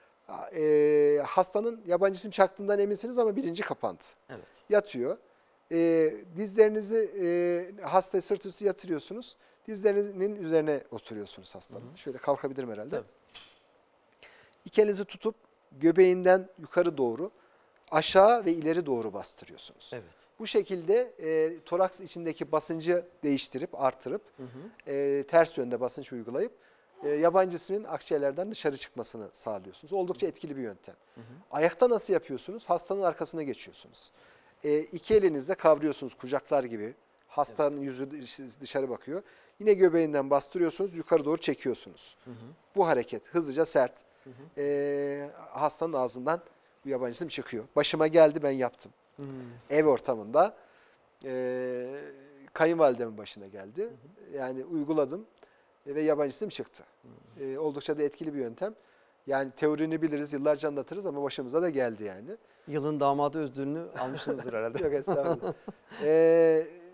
E, hastanın yabancı isim çaktığından eminsiniz ama bilinci kapandı. Evet. Yatıyor. E, dizlerinizi e, hastayı sırt üstü yatırıyorsunuz. Dizlerinizin üzerine oturuyorsunuz hastanın. Hı hı. Şöyle kalkabilirim herhalde. Tabii. İki elinizi tutup göbeğinden yukarı doğru aşağı ve ileri doğru bastırıyorsunuz. Evet. Bu şekilde e, toraks içindeki basıncı değiştirip, artırıp, hı hı. E, ters yönde basınç uygulayıp e, yabancı cismin akciğerlerden dışarı çıkmasını sağlıyorsunuz. Oldukça etkili bir yöntem. Hı hı. Ayakta nasıl yapıyorsunuz? Hastanın arkasına geçiyorsunuz. E, iki elinizle kavruyorsunuz kucaklar gibi. Hastanın evet. yüzü dışarı bakıyor. Yine göbeğinden bastırıyorsunuz, yukarı doğru çekiyorsunuz. Hı hı. Bu hareket hızlıca sert. Hı hı. E, hastanın ağzından bu yabancı isim çıkıyor. Başıma geldi, ben yaptım. Hmm. Ev ortamında e, kayınvalidemin başına geldi. Hmm. Yani uyguladım ve yabancı isim çıktı. Hmm. E, oldukça da etkili bir yöntem. Yani teorini biliriz, yıllarca anlatırız ama başımıza da geldi yani. Yılın damadı ödülünü almışsınızdır herhalde. Yok estağfurullah. e,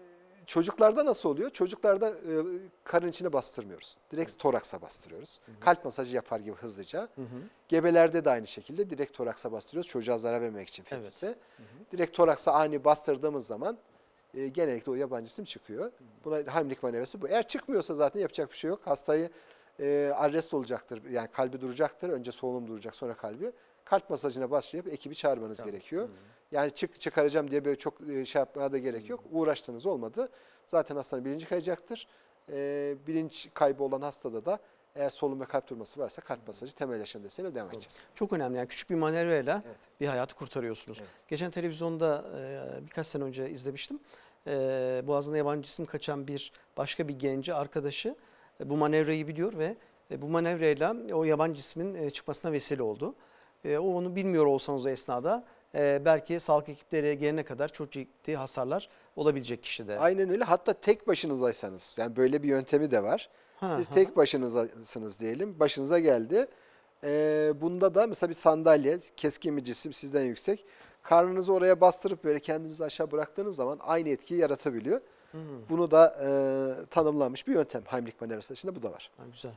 çocuklarda nasıl oluyor? Çocuklarda e, karın içine bastırmıyoruz. Direkt evet. toraksa bastırıyoruz. Hı hı. Kalp masajı yapar gibi hızlıca. Hı hı. Gebelerde de aynı şekilde direkt toraksa bastırıyoruz. Çocuğa zarar vermemek için fetüse. Evet. Hı hı. Direkt toraksa ani bastırdığımız zaman e, genellikle o yabancı cisim çıkıyor. Hı hı. Buna Heimlich manevrası bu. Eğer çıkmıyor zaten yapacak bir şey yok. Hastayı e, arrest olacaktır. Yani kalbi duracaktır. Önce solunum duracak, sonra kalbi. Kalp masajına başlayıp ekibi çağırmanız tamam. gerekiyor. Hı. Yani çık çıkaracağım diye böyle çok şey yapmaya da gerek yok. Hı. Uğraştığınız olmadı. Zaten hastanın bilinci kayacaktır. Ee, bilinç kaybı olan hastada da eğer solunum ve kalp durması varsa kalp masajı temel yaşam desteğiyle devam edeceğiz. Çok önemli. Yani küçük bir manevrayla evet. bir hayatı kurtarıyorsunuz. Evet. Geçen televizyonda e, birkaç sene önce izlemiştim. E, boğazına yabancı cisim kaçan bir başka bir genci arkadaşı e, bu manevrayı biliyor ve e, bu manevrayla o yabancı cismin e, çıkmasına vesile oldu. E, o onu bilmiyor olsanız o esnada e, belki sağlık ekipleri gelene kadar çok ciddi hasarlar olabilecek kişide. Aynen öyle. Hatta tek başınızaysanız, yani böyle bir yöntemi de var. Ha, Siz ha. tek başınızsınız diyelim. Başınıza geldi. E, bunda da mesela bir sandalye, keskin bir cisim sizden yüksek. Karnınızı oraya bastırıp böyle kendinizi aşağı bıraktığınız zaman aynı etkiyi yaratabiliyor. Hmm. Bunu da e, tanımlanmış bir yöntem. Heimlich manevrası içinde bu da var. Ha, güzel.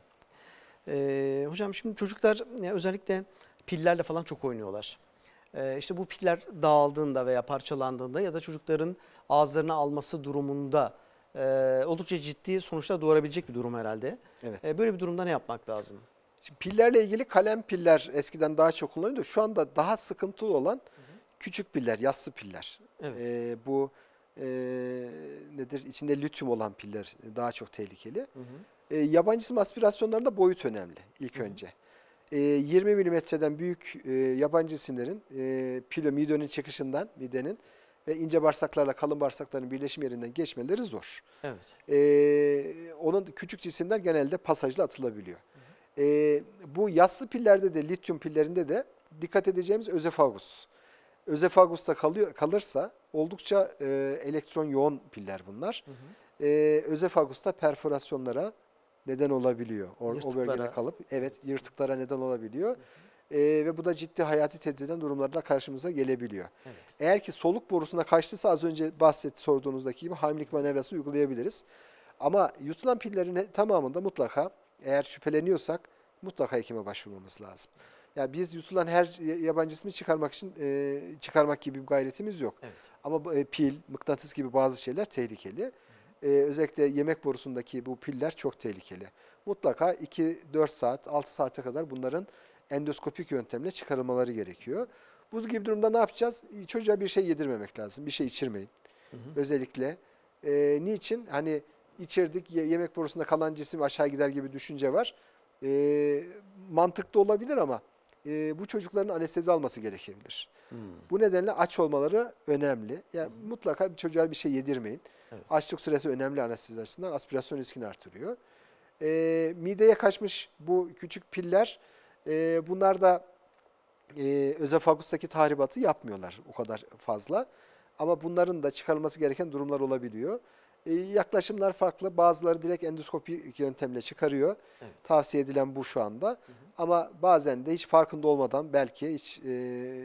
Ee, hocam şimdi çocuklar yani özellikle pillerle falan çok oynuyorlar. Ee, işte bu piller dağıldığında veya parçalandığında ya da çocukların ağızlarına alması durumunda e, oldukça ciddi sonuçlar doğurabilecek bir durum herhalde. Evet. Ee, böyle bir durumda ne yapmak lazım? Şimdi pillerle ilgili kalem piller eskiden daha çok kullanılıyordu. Şu anda daha sıkıntılı olan hı hı. küçük piller, yassı piller. Evet. Ee, bu e, nedir? İçinde lityum olan piller daha çok tehlikeli. Hı hı. E, yabancı cisim aspirasyonlarında boyut önemli ilk Hı. önce. E, yirmi milimetreden büyük e, yabancı cisimlerin e, pilo, midenin çıkışından, midenin ve ince bağırsaklarla kalın bağırsakların birleşim yerinden geçmeleri zor. Evet. E, onun küçük cisimler genelde pasajla atılabiliyor. Hı. E, bu yassı pillerde de, lityum pillerinde de dikkat edeceğimiz özefagus. Özefagusta kalıyor, kalırsa oldukça e, elektron yoğun piller bunlar. Hı hı. E, özefagusta perforasyonlara neden olabiliyor. O, o bölgede kalıp evet yırtıklara neden olabiliyor. Hı hı. Ee, ve bu da ciddi hayati tehdit eden durumlarla karşımıza gelebiliyor. Evet. Eğer ki soluk borusuna kaçtıysa az önce bahsetti sorduğunuzdaki gibi Heimlich manevrası uygulayabiliriz. Ama yutulan pillerin tamamında mutlaka eğer şüpheleniyorsak mutlaka hekime başvurmamız lazım. Yani biz yutulan her yabancı cismi çıkarmak için e, çıkarmak gibi bir gayretimiz yok. Evet. Ama e, pil, mıknatıs gibi bazı şeyler tehlikeli. Ee, özellikle yemek borusundaki bu piller çok tehlikeli. Mutlaka iki dört saat, altı saate kadar bunların endoskopik yöntemle çıkarılmaları gerekiyor. Bu gibi durumda ne yapacağız? Çocuğa bir şey yedirmemek lazım. Bir şey içirmeyin. Hı hı. Özellikle. E, niçin? Hani içirdik, yemek borusunda kalan cisim aşağı gider gibi düşünce var. E, mantıklı olabilir ama e, bu çocukların anestezi alması gerekebilir. Hmm. Bu nedenle aç olmaları önemli. Yani hmm. mutlaka bir çocuğa bir şey yedirmeyin. Evet. Açlık süresi önemli anestezi açısından. Aspirasyon riskini artırıyor. E, mideye kaçmış bu küçük piller, e, bunlar da e, özofagustaki tahribatı yapmıyorlar o kadar fazla. Ama bunların da çıkarılması gereken durumlar olabiliyor. E, yaklaşımlar farklı. Bazıları direkt endoskopik yöntemle çıkarıyor. Evet. Tavsiye edilen bu şu anda. Hı hı. Ama bazen de hiç farkında olmadan belki hiç e,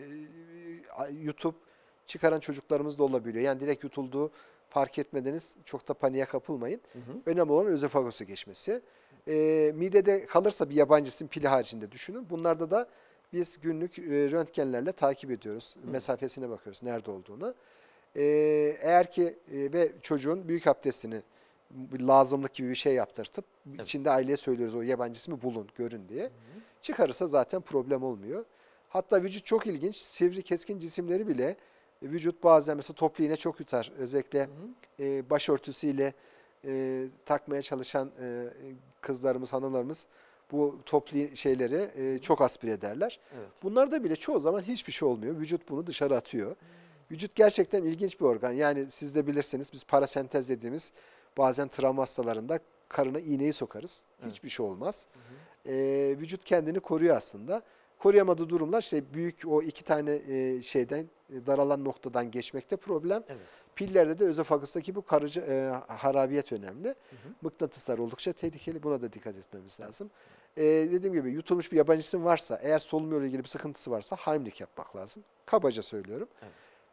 yutup çıkaran çocuklarımız da olabiliyor. Yani direkt yutulduğu fark etmediniz. Çok da paniğe kapılmayın. Hı hı. Önemli olan özofagusu geçmesi. E, midede kalırsa bir yabancı cisim pili haricinde düşünün. Bunlarda da biz günlük e, röntgenlerle takip ediyoruz. Hı. Mesafesine bakıyoruz nerede olduğunu. E, eğer ki e, ve çocuğun büyük abdestini lazımlık gibi bir şey yaptırtıp evet. içinde aileye söylüyoruz o yabancı cismi bulun, görün diye. Hı hı. Çıkarırsa zaten problem olmuyor. Hatta vücut çok ilginç. Sivri keskin cisimleri bile vücut bazen mesela toplu iğne çok yutar. Özellikle hı hı. E, başörtüsüyle e, takmaya çalışan e, kızlarımız, hanımlarımız bu toplu şeyleri e, çok aspire ederler. Evet. Bunlarda bile çoğu zaman hiçbir şey olmuyor. Vücut bunu dışarı atıyor. Hı. Vücut gerçekten ilginç bir organ. Yani siz de bilirsiniz biz parasentez dediğimiz bazen travma hastalarında karına iğneyi sokarız. Evet. Hiçbir şey olmaz. Hı hı. E, vücut kendini koruyor aslında. Koruyamadığı durumlar işte büyük o iki tane e, şeyden daralan noktadan geçmekte problem. Evet. Pillerde de özofagustaki bu karıcı e, harabiyet önemli. Hı hı. Mıknatıslar oldukça tehlikeli. Buna da dikkat etmemiz lazım. E, dediğim gibi yutulmuş bir yabancı cisim varsa, eğer solunum yolu ilgili bir sıkıntısı varsa Heimlich yapmak lazım. Kabaca söylüyorum. Evet.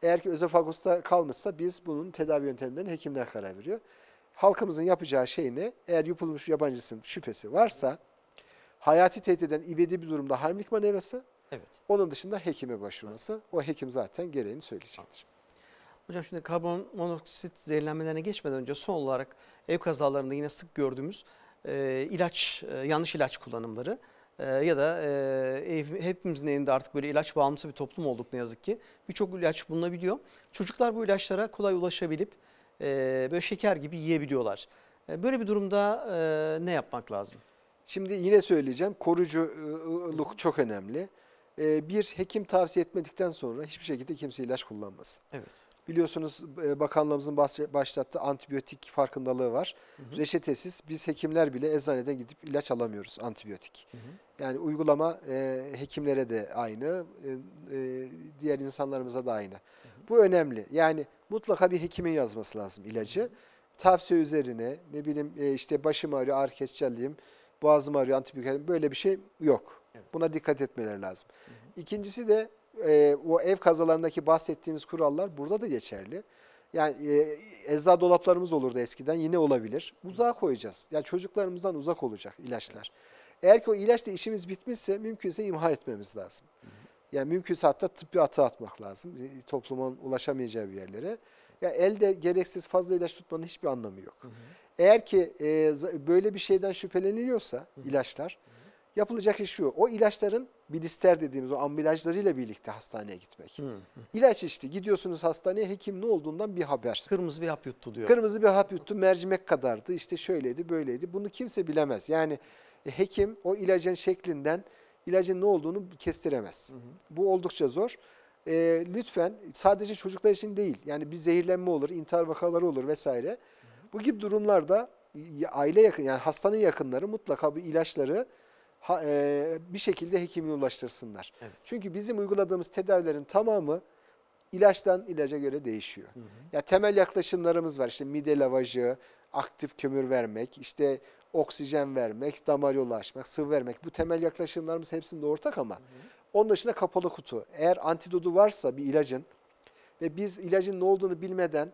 Eğer ki özofagusta kalmışsa biz bunun tedavi yöntemlerine hekimler karar veriyor. Halkımızın yapacağı şey ne? Eğer yapılmış yabancı cisim şüphesi varsa hayati tehdit eden ivedi bir durumda Heimlich manevrası, Evet. onun dışında hekime başvurması. O hekim zaten gereğini söyleyecektir. Hocam şimdi karbon monoksit zehirlenmelerine geçmeden önce son olarak ev kazalarında yine sık gördüğümüz e, ilaç, e, yanlış ilaç kullanımları e, ya da e, ev, hepimizin evinde artık böyle ilaç bağımlısı bir toplum olduk ne yazık ki. Birçok ilaç bulunabiliyor. Çocuklar bu ilaçlara kolay ulaşabilip e, böyle şeker gibi yiyebiliyorlar. E, böyle bir durumda e, ne yapmak lazım? Şimdi yine söyleyeceğim, koruculuk çok önemli. Ee, Bir, hekim tavsiye etmedikten sonra hiçbir şekilde kimse ilaç kullanmasın. Evet. Biliyorsunuz e, bakanlığımızın baş- başlattığı antibiyotik farkındalığı var. Hı hı. Reçetesiz biz hekimler bile eczaneden gidip ilaç alamıyoruz, antibiyotik. Hı hı. Yani uygulama e, hekimlere de aynı, e, e, diğer insanlarımıza da aynı. Bu önemli. Yani mutlaka bir hekimin yazması lazım ilacı. Tavsiye üzerine ne bileyim e, işte başım ağrıyor, ağrı kesici alayım, boğazım ağrıyor, antibiyotik alayım, böyle bir şey yok. Evet. Buna dikkat etmeleri lazım. İkincisi de e, o ev kazalarındaki bahsettiğimiz kurallar burada da geçerli. Yani e, eczacı dolaplarımız olurdu eskiden, yine olabilir. Uzağa koyacağız. Yani çocuklarımızdan uzak olacak ilaçlar. Eğer ki o ilaçla işimiz bitmişse mümkünse imha etmemiz lazım. Yani mümkünse hatta tıbbi atığa atmak lazım. E, Toplumun ulaşamayacağı bir yerlere. Ya elde gereksiz fazla ilaç tutmanın hiçbir anlamı yok. Hı hı. Eğer ki e, z- böyle bir şeyden şüpheleniliyorsa hı hı. ilaçlar, yapılacak iş şu: o ilaçların bilister dediğimiz o ambalajlarıyla birlikte hastaneye gitmek. Hı hı. İlaç içti, gidiyorsunuz hastaneye, hekim ne olduğundan bir haber. Kırmızı bir hap yuttu diyor. Kırmızı bir hap yuttu, mercimek kadardı, işte şöyleydi, böyleydi. Bunu kimse bilemez. Yani e, hekim o ilacın şeklinden ilacın ne olduğunu kestiremez. Hı hı. Bu oldukça zor. E, lütfen sadece çocuklar için değil, yani bir zehirlenme olur, intihar vakaları olur vesaire. Hı hı. Bu gibi durumlarda aile yakın, yani hastanın yakınları mutlaka bu ilaçları ha, e, bir şekilde hekimine ulaştırsınlar. Evet. Çünkü bizim uyguladığımız tedavilerin tamamı ilaçtan ilaca göre değişiyor. Hı hı. Ya temel yaklaşımlarımız var. İşte mide lavajı, aktif kömür vermek, işte oksijen vermek, damar yolu açmak, sıvı vermek. Bu temel yaklaşımlarımız hepsinde ortak ama hı hı. onun dışında kapalı kutu. Eğer antidotu varsa bir ilacın ve biz ilacın ne olduğunu bilmeden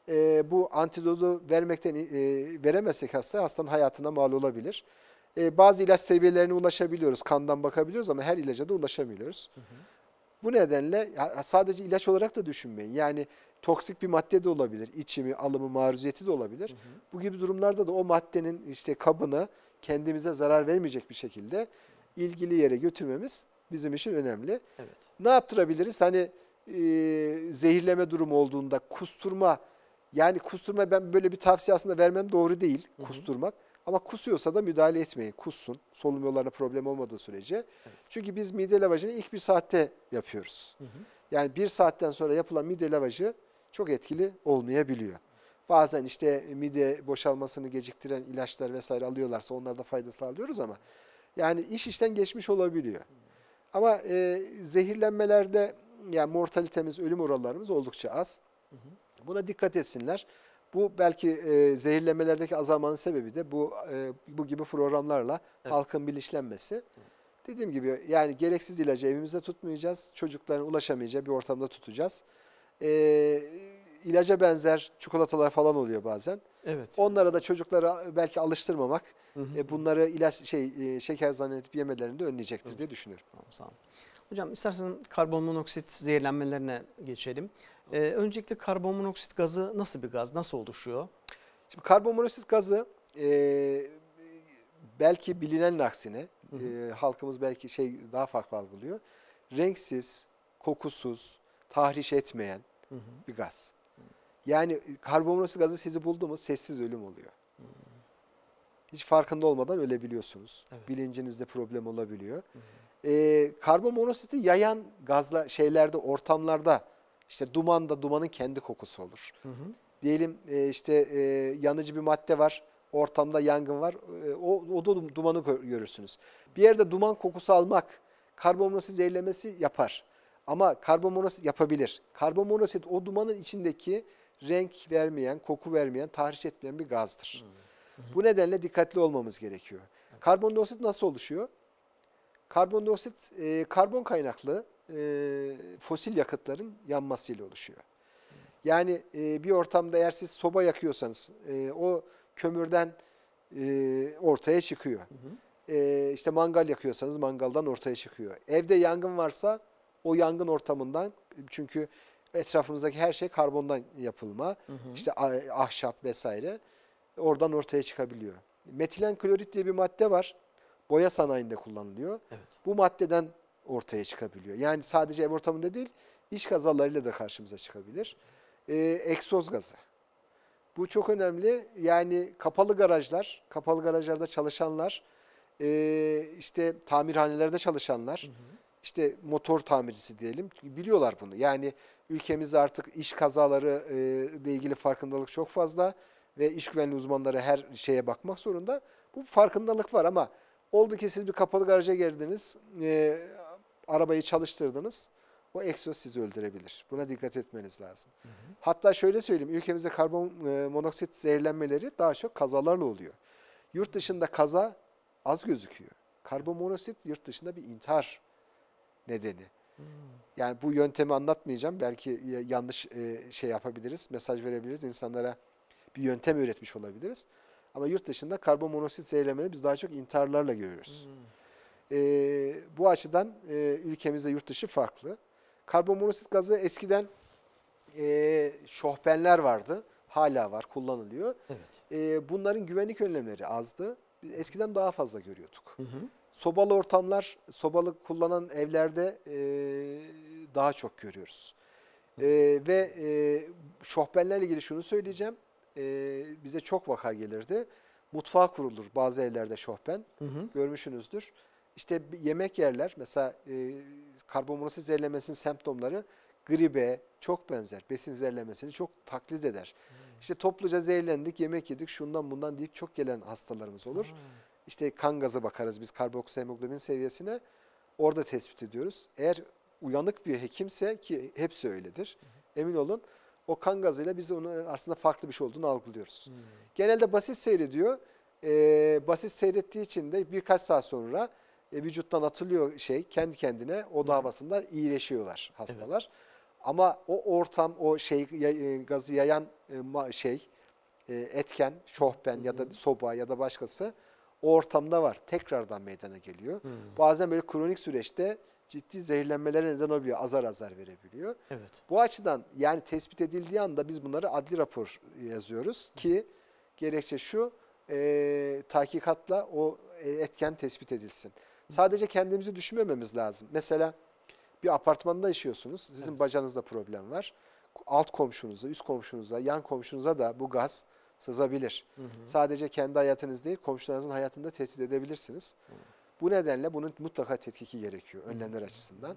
e, bu antidotu vermekten e, veremezsek hasta, hastanın hayatına mal olabilir. E, bazı ilaç seviyelerine ulaşabiliyoruz, kandan bakabiliyoruz ama her ilaca da ulaşamıyoruz. Hı hı. Bu nedenle sadece ilaç olarak da düşünmeyin. Yani toksik bir madde de olabilir, içimi, alımı, maruziyeti de olabilir. Hı hı. Bu gibi durumlarda da o maddenin işte kabını kendimize zarar vermeyecek bir şekilde ilgili yere götürmemiz bizim için önemli. Evet. Ne yaptırabiliriz? Hani e, zehirleme durumu olduğunda kusturma, yani kusturma, ben böyle bir tavsiye aslında vermem doğru değil, hı hı. kusturmak. Ama kusuyorsa da müdahale etmeyin. Kussun. Solunum yollarına problem olmadığı sürece. Evet. Çünkü biz mide lavajını ilk bir saatte yapıyoruz. Hı hı. Yani bir saatten sonra yapılan mide lavajı çok etkili olmayabiliyor. Bazen işte mide boşalmasını geciktiren ilaçlar vesaire alıyorlarsa onlarda fayda sağlıyoruz ama yani iş işten geçmiş olabiliyor. Hı. Ama e, zehirlenmelerde yani mortalitemiz, ölüm oranlarımız oldukça az. Hı hı. Buna dikkat etsinler. Bu belki e, zehirlemelerdeki azalmanın sebebi de bu e, bu gibi programlarla evet. halkın bilinçlenmesi. Evet. Dediğim gibi yani gereksiz ilacı evimizde tutmayacağız. Çocukların ulaşamayacağı bir ortamda tutacağız. E, ilaca benzer çikolatalar falan oluyor bazen. Evet. Onlara da çocuklara belki alıştırmamak, hı hı. E, bunları ilaç şey e, şeker zannedip yemelerini de önleyecektir, evet. diye düşünüyorum. Tamam, sağ olun. Hocam isterseniz karbon monoksit zehirlenmelerine geçelim. Ee, öncelikle karbon monoksit gazı nasıl bir gaz? Nasıl oluşuyor? Şimdi karbon monoksit gazı e, belki bilinenin aksine hı hı. E, halkımız belki şey daha farklı algılıyor. Renksiz, kokusuz, tahriş etmeyen hı hı. bir gaz. Hı. Yani karbon monoksit gazı sizi buldu mu sessiz ölüm oluyor. Hı. Hiç farkında olmadan ölebiliyorsunuz. Evet. Bilincinizde problem olabiliyor. Hı hı. E, karbon monoksiti yayan gazlar şeylerde, ortamlarda, İşte dumanda dumanın kendi kokusu olur. Hı hı. Diyelim e, işte e, yanıcı bir madde var, ortamda yangın var, e, o, o da dumanı görürsünüz. Bir yerde duman kokusu almak karbon monoksit zehirlemesi yapar. Ama karbon monoksit yapabilir. Karbon monoksit o dumanın içindeki renk vermeyen, koku vermeyen, tahriş etmeyen bir gazdır. Hı hı. Bu nedenle dikkatli olmamız gerekiyor. Evet. Karbon monoksit nasıl oluşuyor? Karbon monoksit e, karbon kaynaklı e, fosil yakıtların yanmasıyla oluşuyor. Yani e, bir ortamda eğer siz soba yakıyorsanız e, o kömürden e, ortaya çıkıyor. Hı hı. E, işte mangal yakıyorsanız mangaldan ortaya çıkıyor. Evde yangın varsa o yangın ortamından, çünkü etrafımızdaki her şey karbondan yapılma. Hı hı. İşte ah- ahşap vesaire oradan ortaya çıkabiliyor. Metilen klorit diye bir madde var. Boya sanayinde kullanılıyor. Evet. Bu maddeden ortaya çıkabiliyor. Yani sadece ev ortamında değil, iş kazalarıyla da karşımıza çıkabilir. Ee, egzoz gazı. Bu çok önemli. Yani kapalı garajlar, kapalı garajlarda çalışanlar, ee, işte tamirhanelerde çalışanlar, Hı hı. işte motor tamircisi diyelim, biliyorlar bunu. Yani ülkemizde artık iş kazaları e, ile ilgili farkındalık çok fazla ve iş güvenliği uzmanları her şeye bakmak zorunda. Bu farkındalık var ama oldu ki siz bir kapalı garaja girdiniz, e, arabayı çalıştırdınız, o egzoz sizi öldürebilir. Buna dikkat etmeniz lazım. Hı hı. Hatta şöyle söyleyeyim, ülkemizde karbon e, monoksit zehirlenmeleri daha çok kazalarla oluyor. Yurt dışında kaza az gözüküyor. Karbon monoksit yurt dışında bir intihar nedeni. Hmm. Yani bu yöntemi anlatmayacağım. Belki yanlış e, şey yapabiliriz, mesaj verebiliriz. İnsanlara bir yöntem öğretmiş olabiliriz. Ama yurt dışında karbon monoksit zehirlemeleri biz daha çok intiharlarla görüyoruz. Hmm. E, bu açıdan e, ülkemizde yurt dışı farklı. Karbon monoksit gazı eskiden e, şofbenler vardı. Hala var, kullanılıyor. Evet. E, bunların güvenlik önlemleri azdı. Biz eskiden daha fazla görüyorduk. Hı hı. Sobalı ortamlar, sobalı kullanan evlerde e, daha çok görüyoruz. E, ve e, şofbenlerle ilgili şunu söyleyeceğim. E, bize çok vaka gelirdi. Mutfağa kurulur bazı evlerde şofben. Hı hı. Görmüşsünüzdür. İşte bir yemek yerler. Mesela e, karbonmonoksit zehirlenmesinin semptomları gribe çok benzer. Besin zehirlenmesini çok taklit eder. İşte topluca zehirlendik, yemek yedik, şundan bundan deyip çok gelen hastalarımız olur. Ha. İşte kan gazı bakarız biz karboksihemoglobin seviyesine. Orada tespit ediyoruz. Eğer uyanık bir hekimse, ki hepsi öyledir, emin olun o kan gazıyla biz onun aslında farklı bir şey olduğunu algılıyoruz. Hmm. Genelde basit seyrediyor. Ee, basit seyrettiği için de birkaç saat sonra e, vücuttan atılıyor şey kendi kendine, oda havasında iyileşiyorlar hastalar. Ama o ortam, o şey e, gazı yayan e, ma- şey e, etken, şofben ya da soba ya da başkası o ortamda var. Tekrardan meydana geliyor. Hmm. Bazen böyle kronik süreçte ciddi zehirlenmelere neden oluyor. Azar azar verebiliyor. Evet. Bu açıdan yani tespit edildiği anda biz bunları adli rapor yazıyoruz ki gerekçe şu, e, tahkikatla o e, etken tespit edilsin. Sadece kendimizi düşünmememiz lazım. Mesela bir apartmanda yaşıyorsunuz. Sizin Evet. bacanızda problem var. Alt komşunuza, üst komşunuza, yan komşunuza da bu gaz sızabilir. Hı hı. Sadece kendi hayatınız değil, komşularınızın hayatını da tehdit edebilirsiniz. Bu nedenle bunun mutlaka tetkiki gerekiyor önlemler açısından.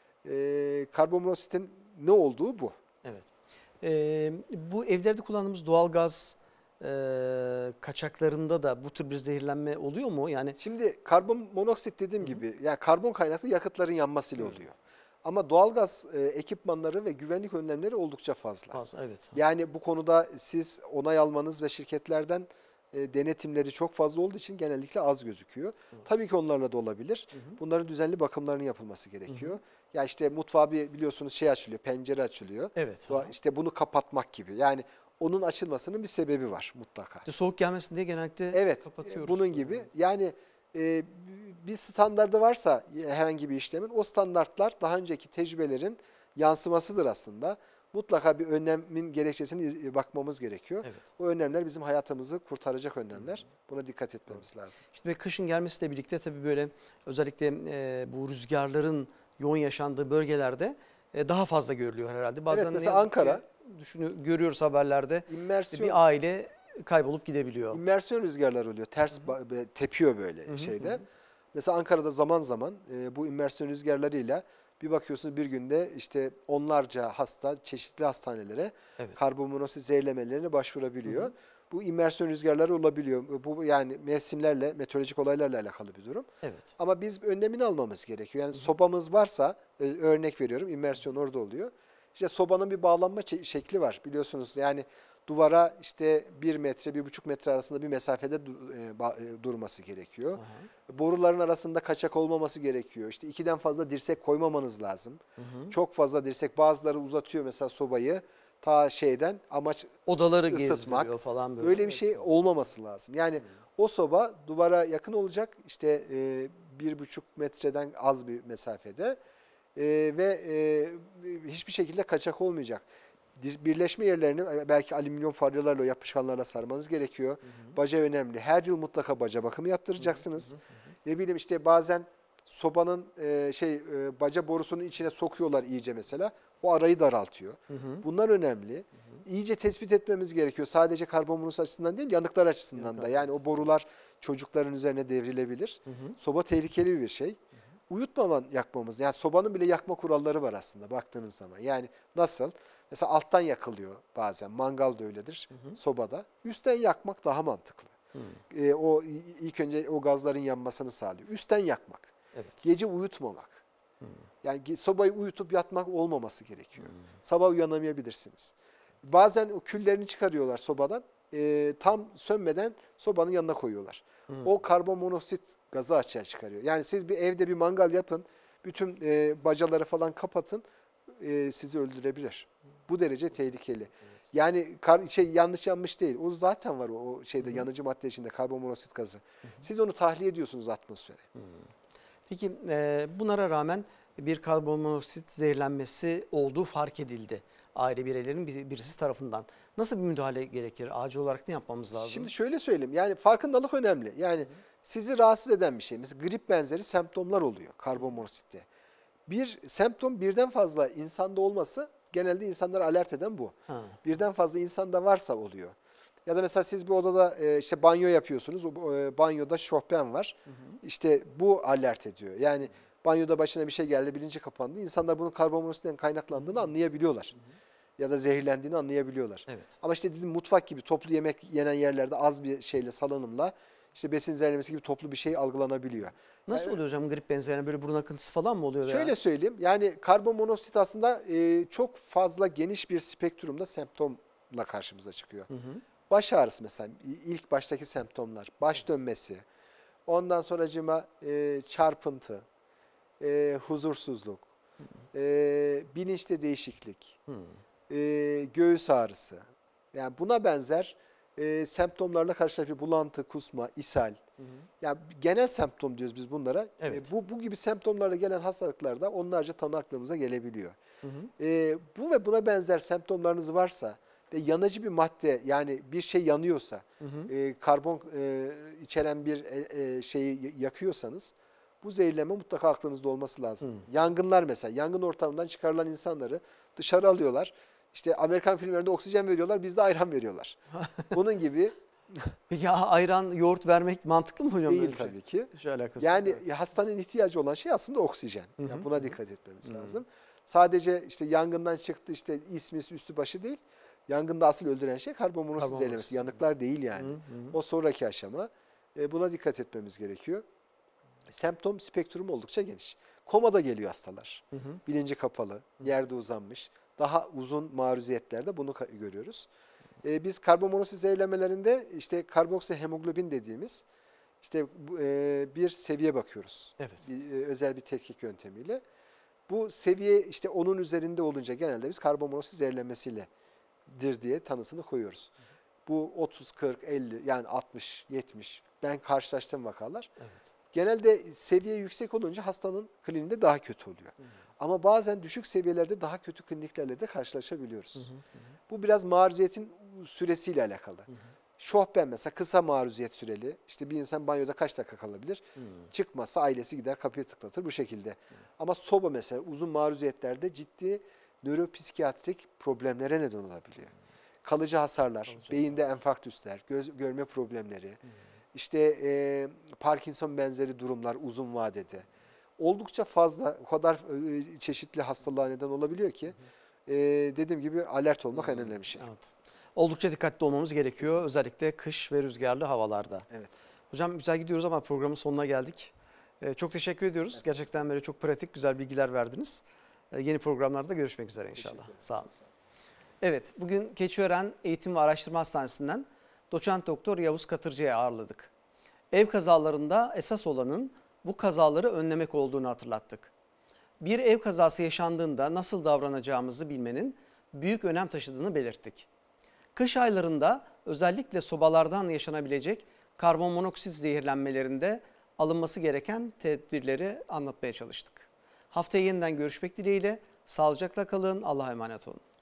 Ee, karbonmonoksitin ne olduğu bu. Evet. Ee, bu evlerde kullandığımız doğalgaz e, kaçaklarında da bu tür bir zehirlenme oluyor mu? Yani Şimdi karbon monoksit dediğim gibi yani karbon kaynaklı yakıtların yanmasıyla oluyor. Ama doğalgaz e, ekipmanları ve güvenlik önlemleri oldukça fazla. fazla, evet. Yani bu konuda siz onay almanız ve şirketlerden e, denetimleri çok fazla olduğu için genellikle az gözüküyor. Tabii ki onlarla da olabilir. Hı hı. Bunların düzenli bakımlarının yapılması gerekiyor. Hı hı. Ya işte mutfağa bir biliyorsunuz şey açılıyor, pencere açılıyor. Evet. Doğa- İşte bunu kapatmak gibi. Yani onun açılmasının bir sebebi var mutlaka. İşte soğuk gelmesin diye genellikle Evet, kapatıyoruz. bunun gibi. Yani e, bir standardı varsa herhangi bir işlemin, o standartlar daha önceki tecrübelerin yansımasıdır aslında. Mutlaka bir önlemin gerekçesine bakmamız gerekiyor. Evet. O önlemler bizim hayatımızı kurtaracak önlemler. Buna dikkat etmemiz lazım. İşte ve kışın gelmesiyle birlikte tabii böyle özellikle e, bu rüzgarların yoğun yaşandığı bölgelerde e, daha fazla görülüyor herhalde. Bazen Evet, ne mesela yazık Ankara. ki düşünü, görüyoruz haberlerde. İmmersyon, Bir aile kaybolup gidebiliyor. immersiyon rüzgarlar oluyor. Ters ba- böyle tepiyor böyle Hı hı, şeyde. hı hı. Mesela Ankara'da zaman zaman e, bu immersiyon rüzgarlarıyla bir bakıyorsunuz bir günde işte onlarca hasta çeşitli hastanelere Evet. karbonmonoksit zehirlemelerine başvurabiliyor. Hı hı. Bu immersiyon rüzgarları olabiliyor. Bu yani mevsimlerle, meteorolojik olaylarla alakalı bir durum. Evet. Ama biz önlemini almamız gerekiyor. Yani sobamız varsa, e, örnek veriyorum, immersiyon orada oluyor. İşte sobanın bir bağlanma şekli var biliyorsunuz. Yani duvara işte bir metre, bir buçuk metre arasında bir mesafede durması gerekiyor. Aha. Boruların arasında kaçak olmaması gerekiyor. İşte ikiden fazla dirsek koymamanız lazım. Hı hı. Çok fazla dirsek, bazıları uzatıyor mesela sobayı ta şeyden, amaç odaları ısıtmak falan böyle. Öyle bir şey olmaması lazım. Yani hı. o soba duvara yakın olacak, işte e, bir buçuk metreden az bir mesafede e, ve e, hiçbir şekilde kaçak olmayacak. Birleşme yerlerini belki alüminyum folyolarla, yapışkanlarla sarmanız gerekiyor. Hı hı. Baca önemli. Her yıl mutlaka baca bakımı yaptıracaksınız. Hı hı hı. Ne bileyim işte bazen sobanın e, şey e, baca borusunun içine sokuyorlar iyice mesela. O arayı daraltıyor. Hı hı. Bunlar önemli. Hı hı. İyice tespit etmemiz gerekiyor. Sadece karbon monoksit açısından değil, yanıklar açısından Yanık da. Yani o borular çocukların üzerine devrilebilir. Hı hı. Soba tehlikeli bir şey. Hı hı. Uyutmadan yakmamız. Yani sobanın bile yakma kuralları var aslında baktığınız zaman. Yani nasıl? Mesela alttan yakılıyor bazen. Mangal da öyledir, hı hı. sobada. Üstten yakmak daha mantıklı. Ee, o ilk önce o gazların yanmasını sağlıyor. Üstten yakmak. Evet. Gece uyutmamak. Hı. Yani sobayı uyutup yatmak olmaması gerekiyor. Hı. Sabah uyanamayabilirsiniz. Bazen o küllerini çıkarıyorlar sobadan. E, tam sönmeden sobanın yanına koyuyorlar. Hı. O karbon monoksit gazı açığa çıkarıyor. Yani siz bir evde bir mangal yapın. Bütün e, bacaları falan kapatın. E, sizi öldürebilir. Bu derece tehlikeli. Evet. Yani kar, şey yanlış yanmış değil. O zaten var o şeyde, hı hı. yanıcı madde içinde karbon monoksit gazı. Hı hı. Siz onu tahliye ediyorsunuz atmosfere. Hı. Peki e, bunlara rağmen bir karbon monoksit zehirlenmesi olduğu fark edildi. Aile bireylerinin bir, birisi tarafından. Nasıl bir müdahale gerekir? Acil olarak ne yapmamız lazım? Şimdi şöyle söyleyeyim. Yani farkındalık önemli. Yani hı hı. sizi rahatsız eden bir şey. Mesela grip benzeri semptomlar oluyor karbon monoksitte. Bir semptom birden fazla insanda olması genelde insanları alert eden bu. Ha. Birden fazla insanda varsa oluyor. Ya da mesela siz bir odada e, işte banyo yapıyorsunuz. O e, banyoda şofben var. Hı hı. İşte bu alert ediyor. Yani banyoda başına bir şey geldi, bilinci kapandı. İnsanlar bunun karbonmonoksit kaynaklandığını anlayabiliyorlar. Hı hı. Ya da zehirlendiğini anlayabiliyorlar. Evet. Ama işte dedim mutfak gibi toplu yemek yenen yerlerde az bir şeyle, salınımla İşte besin zehirlemesi gibi toplu bir şey algılanabiliyor. Nasıl yani, oluyor hocam grip benzerine, böyle burun akıntısı falan mı oluyor? Şöyle veya? söyleyeyim, yani karbon monoksit aslında e, çok fazla geniş bir spektrumda semptomla karşımıza çıkıyor. Hı hı. Baş ağrısı mesela ilk baştaki semptomlar, baş dönmesi, ondan sonracığıma e, çarpıntı, e, huzursuzluk, hı hı. E, bilinçte değişiklik, hı hı. E, göğüs ağrısı, yani buna benzer e, semptomlarla karşılaşıyor. Bulantı, kusma, ishal. Hı hı. Yani genel semptom diyoruz biz bunlara. Evet. E, bu bu gibi semptomlarla gelen hastalıklarda onlarca tanı aklımıza gelebiliyor. Hı hı. E, bu ve buna benzer semptomlarınız varsa ve yanıcı bir madde, yani bir şey yanıyorsa, hı hı. E, karbon e, içeren bir e, şeyi yakıyorsanız bu zehirleme mutlaka aklınızda olması lazım. Hı. Yangınlar mesela, yangın ortamından çıkarılan insanları dışarı alıyorlar. İşte Amerikan filmlerinde oksijen veriyorlar, bizde ayran veriyorlar. Bunun gibi. Peki ayran, yoğurt vermek mantıklı mı hocam? Değil tabii şey? ki. Hiç alakası yani yok. hastanın ihtiyacı olan şey aslında oksijen. Hı hı. Yani buna dikkat etmemiz hı hı. lazım. Sadece işte yangından çıktı, işte ismis üstü başı değil. Yangında asıl öldüren şey karbon monoksit zehirlemesi. Yanıklar değil yani. Hı hı. O sonraki aşama. E, buna dikkat etmemiz gerekiyor. Semptom spektrum oldukça geniş. Komada geliyor hastalar. Hı hı. Bilinci kapalı, yerde uzanmış. Daha uzun maruziyetlerde bunu görüyoruz. Ee, biz karbon monoksit zehirlemelerinde işte karboksihemoglobin dediğimiz işte e, bir seviye bakıyoruz. Evet. Bir, e, özel bir tetkik yöntemiyle. Bu seviye işte onun üzerinde olunca genelde biz karbon monoksit zehirlemesiyledir diye tanısını koyuyoruz. Hı hı. Bu otuz, kırk, elli yani altmış, yetmiş ben karşılaştığım vakalar. Evet. Genelde seviye yüksek olunca hastanın kliniğinde daha kötü oluyor. Hı hı. Ama bazen düşük seviyelerde daha kötü kliniklerle de karşılaşabiliyoruz. Hı hı hı. Bu biraz maruziyetin süresiyle alakalı. Hı hı. Şohben mesela kısa maruziyet süreli. İşte bir insan banyoda kaç dakika kalabilir? Hı. Çıkmazsa ailesi gider kapıyı tıklatır bu şekilde. Hı. Ama soba mesela uzun maruziyetlerde ciddi nöropsikiyatrik problemlere neden olabiliyor. Hı. Kalıcı hasarlar, Kalıcı beyinde hasarlar. enfarktüsler, göz görme problemleri, hı. işte e, Parkinson benzeri durumlar uzun vadede. Oldukça fazla, o kadar e, çeşitli hastalığa neden olabiliyor ki, hı hı. E, dediğim gibi alert olmak hmm, en önemli şey. Evet. Oldukça dikkatli olmamız gerekiyor. Kesinlikle. Özellikle kış ve rüzgarlı havalarda. Evet. Hocam güzel gidiyoruz ama programın sonuna geldik. Ee, çok teşekkür ediyoruz. Evet. Gerçekten böyle çok pratik, güzel bilgiler verdiniz. E, yeni programlarda görüşmek üzere inşallah. Teşekkür ederim. Sağ olun. Evet, bugün Keçiören Eğitim ve Araştırma Hastanesi'nden Doçent Doktor Yavuz Katırcı'yı ağırladık. Ev kazalarında esas olanın bu kazaları önlemek olduğunu hatırlattık. Bir ev kazası yaşandığında nasıl davranacağımızı bilmenin büyük önem taşıdığını belirttik. Kış aylarında özellikle sobalardan yaşanabilecek karbonmonoksit zehirlenmelerinde alınması gereken tedbirleri anlatmaya çalıştık. Haftaya yeniden görüşmek dileğiyle sağlıcakla kalın, Allah'a emanet olun.